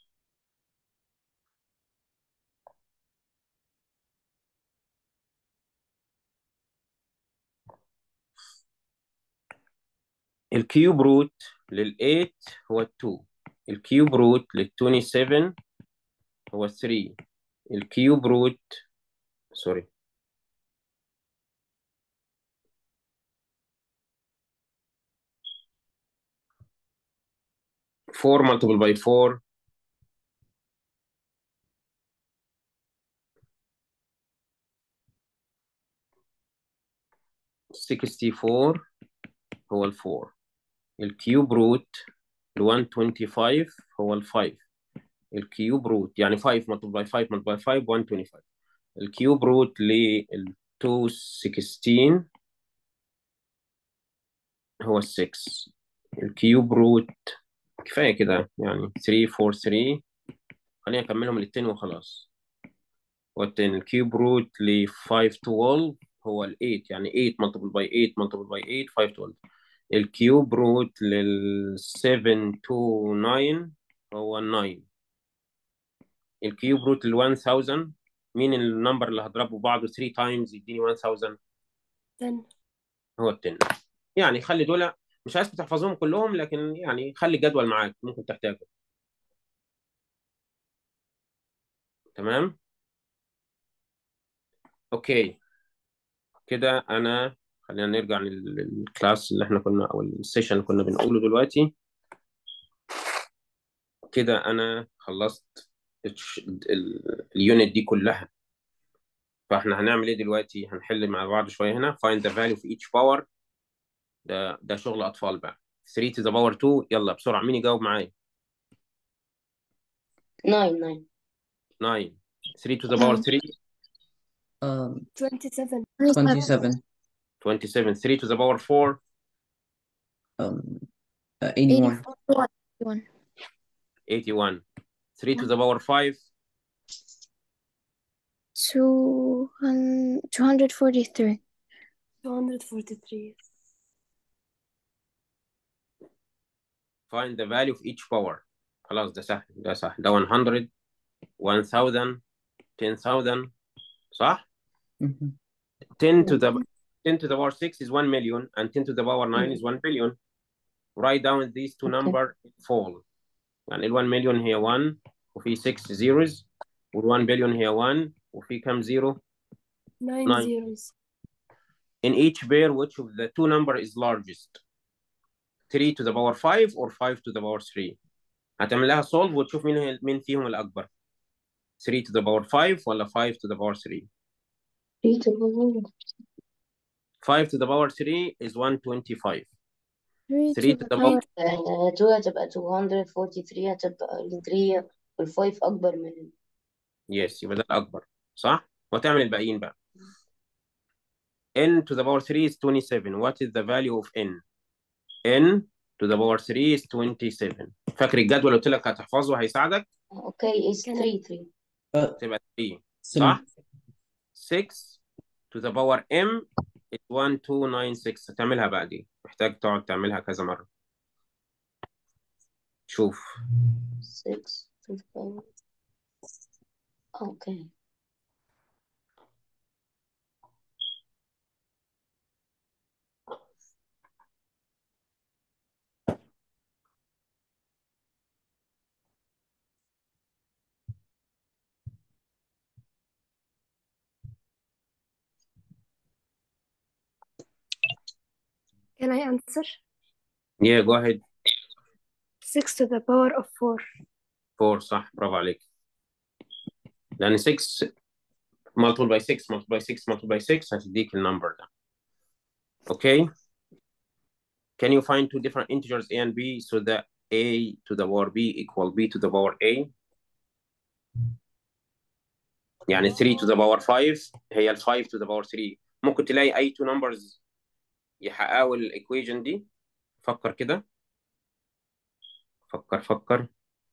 [SPEAKER 1] الكيوب روت لل8 هو اتنين، الكيوب روت لل سبعة وعشرين هو تلاتة، الكيوب روت سوري four multiple by four ستة وستين هو الفور، الكيوب روت ل مية وخمسة وعشرين هو الفايف، الكيوب روت يعني خمسة multiple by خمسة multiple by خمسة مية وخمسة وعشرين، الكيوب روت لل ميتين وستاشر هو ستة، الكيوب روت كفاية كده يعني تلاتة أربعة تلاتة، خلينا نكملهم الاثنين وخلاص. والتاني الكيوب روت ل خمسة اثناشر هو ال تمانية، يعني تمانية multiple by تمانية multiple by تمانية خمسة اثناشر، الكيوب روت لل سبعة وعشرين هو ال تسعة، الكيوب روت لل ألف، مين النمبر اللي هضربه بعضه تلاتة تايمز يديني ألف؟
[SPEAKER 2] عشرة.
[SPEAKER 1] هو ال عشرة. يعني خلي دول، مش عايز تحفظهم كلهم، لكن يعني خلي جدول معاك ممكن تحتاجه. تمام. اوكي كده انا خلينا نرجع للكلاس اللي احنا كنا او السيشن اللي كنا بنقوله دلوقتي. كده انا خلصت اليونت دي كلها. فاحنا هنعمل ايه دلوقتي؟ هنحل مع بعض شويه هنا. find the value في each power. ده ده شغل اطفال بقى. تلاتة to the power اتنين. يلا بسرعه مين يجاوب معايا؟
[SPEAKER 4] تسعة تسعة.
[SPEAKER 1] تسعة. تلاتة to the power تلاتة.
[SPEAKER 3] um,
[SPEAKER 2] twenty-seven.
[SPEAKER 3] twenty-seven.
[SPEAKER 1] twenty-seven. three to the power four.
[SPEAKER 3] um, uh, eighty-one.
[SPEAKER 5] eighty-one.
[SPEAKER 1] eighty-one. three to the power five.
[SPEAKER 5] Two hun- two hundred forty-three.
[SPEAKER 2] two hundred forty-three.
[SPEAKER 1] Find the value of each power. خلاص ده سهل، ده سهل، ده one hundred one thousand ten thousand صح؟
[SPEAKER 3] Mhm.
[SPEAKER 1] ten to the ten to the power six is one million and ten to the power nine is one billion. Write down these two
[SPEAKER 4] Okay.
[SPEAKER 1] number fall. يعني ال one million هي one وفي six zeros وال1 بليون هي واحد وفي كام زيرو؟
[SPEAKER 2] nine
[SPEAKER 1] تسعة.
[SPEAKER 2] zeros.
[SPEAKER 1] In each pair which of the two number is largest? three to the power five or five to the power three. هتعمل لها solve وتشوف مين هي مين فيهم الأكبر. three to the power five ولا five to the power three.
[SPEAKER 4] three to the power.
[SPEAKER 1] five to the power three is one hundred twenty-five.
[SPEAKER 5] three
[SPEAKER 1] three
[SPEAKER 5] to
[SPEAKER 1] to
[SPEAKER 5] the
[SPEAKER 1] the power
[SPEAKER 5] power
[SPEAKER 4] two هتبقى two hundred forty-three، هتبقى ال three وال five أكبر من ال
[SPEAKER 1] yes يبقى ده الأكبر صح؟ وتعمل الباقيين بقى. n to the power three is twenty-seven. What is the value of n? n to the power three is twenty-seven. فاكر الجدول اللي قلت لك هتحفظه هيساعدك؟
[SPEAKER 4] اوكي is three three.
[SPEAKER 1] تبقى three
[SPEAKER 3] ثري.
[SPEAKER 1] صح؟ six to the power m is one two nine six. هتعملها بقى دي، محتاج تقعد تعملها كذا مرة. شوف
[SPEAKER 4] six to the power. اوكي
[SPEAKER 2] Can I answer?
[SPEAKER 1] yeah go ahead.
[SPEAKER 2] six to the power of four.
[SPEAKER 1] four صح، برافو عليك. لأن six multiple by six multiple by six multiple by six هتديك النمبر ده. Okay. Can you find two different integers a and b so that a to the power b equal b to the power a؟ يعني three to the power five هي ال five to the power three. ممكن تلاقي أي two numbers يحققوا الإيكويجن دي. فكر كده، فكر فكر.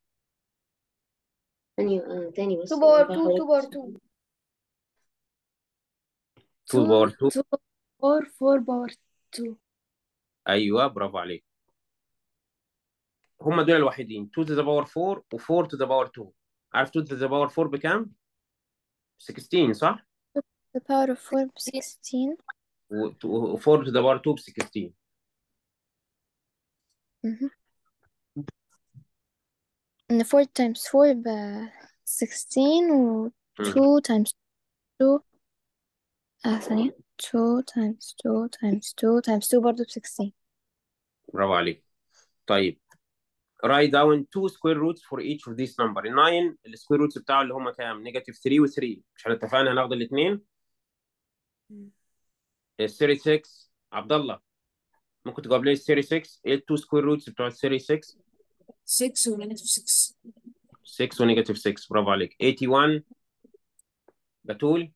[SPEAKER 4] تاني آه، تاني بس
[SPEAKER 7] two power
[SPEAKER 4] ينفع
[SPEAKER 7] two two
[SPEAKER 4] حضرتك
[SPEAKER 7] power two.
[SPEAKER 1] two power two.
[SPEAKER 2] two or four power two.
[SPEAKER 1] أيوه برافو عليك. هم دول الوحيدين two to the power four و four to the power two. عارف two to the power four بكام؟ sixteen صح؟
[SPEAKER 5] the power of four ب sixteen.
[SPEAKER 1] و و four to the power two ب sixteen.
[SPEAKER 5] مهم. إن four times four ب sixteen و
[SPEAKER 1] مم.
[SPEAKER 5] two times two آه ثانية two times two times two times two برضه ب sixteen.
[SPEAKER 1] برافو عليك. طيب write down two square roots for each of these number. ال nine السكوير روتس بتاعه اللي هم كام؟ نيجاتيف three و three. مش احنا اتفقنا هناخد الاثنين؟ ال thirty-six عبد الله ممكن تجاوب لي ال thirty-six ايه التو سكوير روتس بتوع ال thirty-six؟
[SPEAKER 6] six و negative six.
[SPEAKER 1] six و negative six. برافو عليك. eighty-one بتول.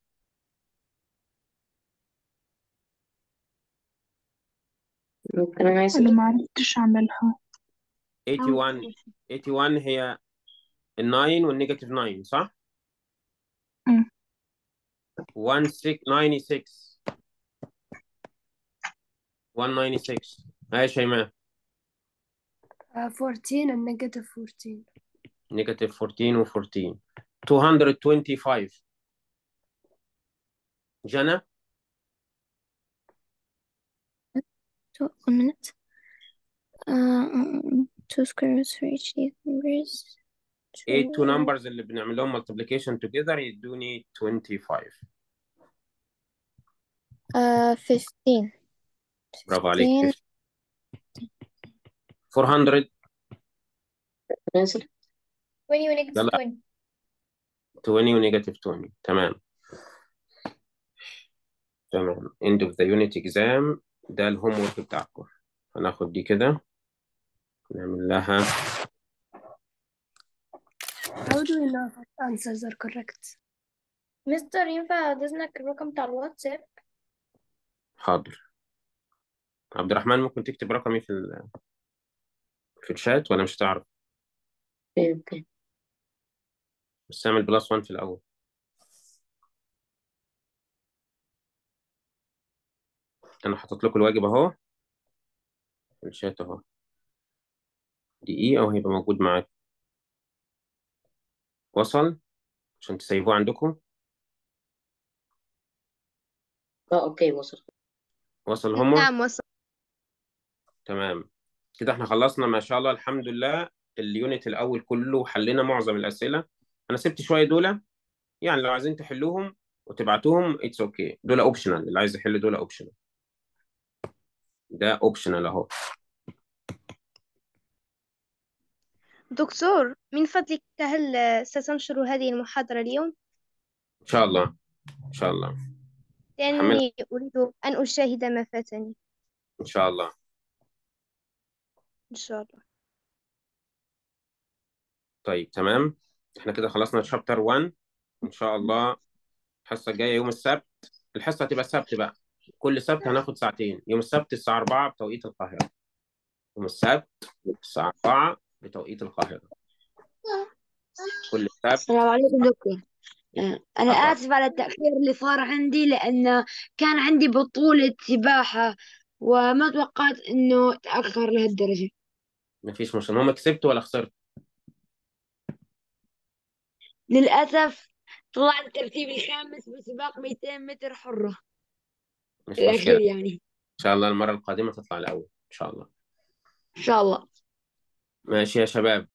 [SPEAKER 4] ممكن أنا عايز
[SPEAKER 9] أنا معرفتش أعملها.
[SPEAKER 1] eighty-one eighty-one هي ال nine والنيجاتيف nine صح؟
[SPEAKER 9] أمم.
[SPEAKER 1] one six ninety-six one ninety-six. ها يا شيماء.
[SPEAKER 2] Uh, fourteen and negative fourteen.
[SPEAKER 1] نيجاتيف fourteen و fourteen. two hundred twenty-five. جنى.
[SPEAKER 5] Two, one minute. Uh, um, two square roots for each of these numbers.
[SPEAKER 1] ايه two
[SPEAKER 5] Two.
[SPEAKER 1] numbers اللي بنعمل لهم multiplication together يدوني twenty-five.
[SPEAKER 5] Uh, fifteen.
[SPEAKER 1] برافو عليك.
[SPEAKER 5] fifteen.
[SPEAKER 1] fifteen. four hundred.
[SPEAKER 4] نازل
[SPEAKER 7] twenty و negative
[SPEAKER 1] يلا
[SPEAKER 7] twenty.
[SPEAKER 1] twenty و negative twenty. تمام تمام. end of the unit exam. ده الهوم ورك بتاعكم. هناخد دي كده نعمل لها.
[SPEAKER 2] How do we know if our answers are correct?
[SPEAKER 7] مستر ينفع أدزنك الرقم بتاع الواتساب؟
[SPEAKER 1] حاضر. عبد الرحمن ممكن تكتب رقمي في ال... في الشات ولا مش هتعرف؟
[SPEAKER 4] اوكي اوكي
[SPEAKER 1] بس اعمل بلس واحد في الأول. أنا حاطط لكم الواجب أهو في الشات أهو. دقيقة وهيبقى موجود معاك. وصل عشان تسيبوه عندكم.
[SPEAKER 4] اه اوكي وصل.
[SPEAKER 1] وصل الهوم ورك.
[SPEAKER 8] نعم وصل.
[SPEAKER 1] تمام كده احنا خلصنا ما شاء الله الحمد لله. اليونت الأول كله حلينا معظم الأسئلة. أنا سبت شوية دول يعني لو عايزين تحلوهم وتبعتوهم اتس اوكي okay. دول اوبشنال، اللي عايز يحل دول اوبشنال، ده اوبشنال اهو.
[SPEAKER 8] دكتور من فضلك هل ستنشر هذه المحاضرة اليوم؟
[SPEAKER 1] ان شاء الله ان شاء الله هحملها
[SPEAKER 8] لأني أريد أن أشاهد ما فاتني.
[SPEAKER 1] ان شاء الله.
[SPEAKER 8] إن شاء الله.
[SPEAKER 1] طيب تمام، احنا كده خلصنا شابتر واحد. ان شاء الله الحصه الجايه يوم السبت، الحصه هتبقى السبت بقى، كل سبت هناخد ساعتين. يوم السبت الساعه أربعة بتوقيت القاهره، يوم السبت الساعه أربعة بتوقيت القاهره، كل سبت
[SPEAKER 11] السلام عليكم دكتور. آه، أنا
[SPEAKER 1] أربعة.
[SPEAKER 11] آسف على التأخير اللي صار عندي، لأن كان عندي بطولة سباحة وما توقعت إنه تأخر لهالدرجة.
[SPEAKER 1] مفيش مشكله، المهم كسبت ولا خسرت؟
[SPEAKER 11] للأسف طلعت الترتيب الخامس بسباق مئتين متر حرة
[SPEAKER 1] مش مشكله،
[SPEAKER 11] الأخير يعني.
[SPEAKER 1] ان شاء الله المره القادمه تطلع الاول ان شاء الله.
[SPEAKER 11] إن شاء الله.
[SPEAKER 1] ماشي يا شباب.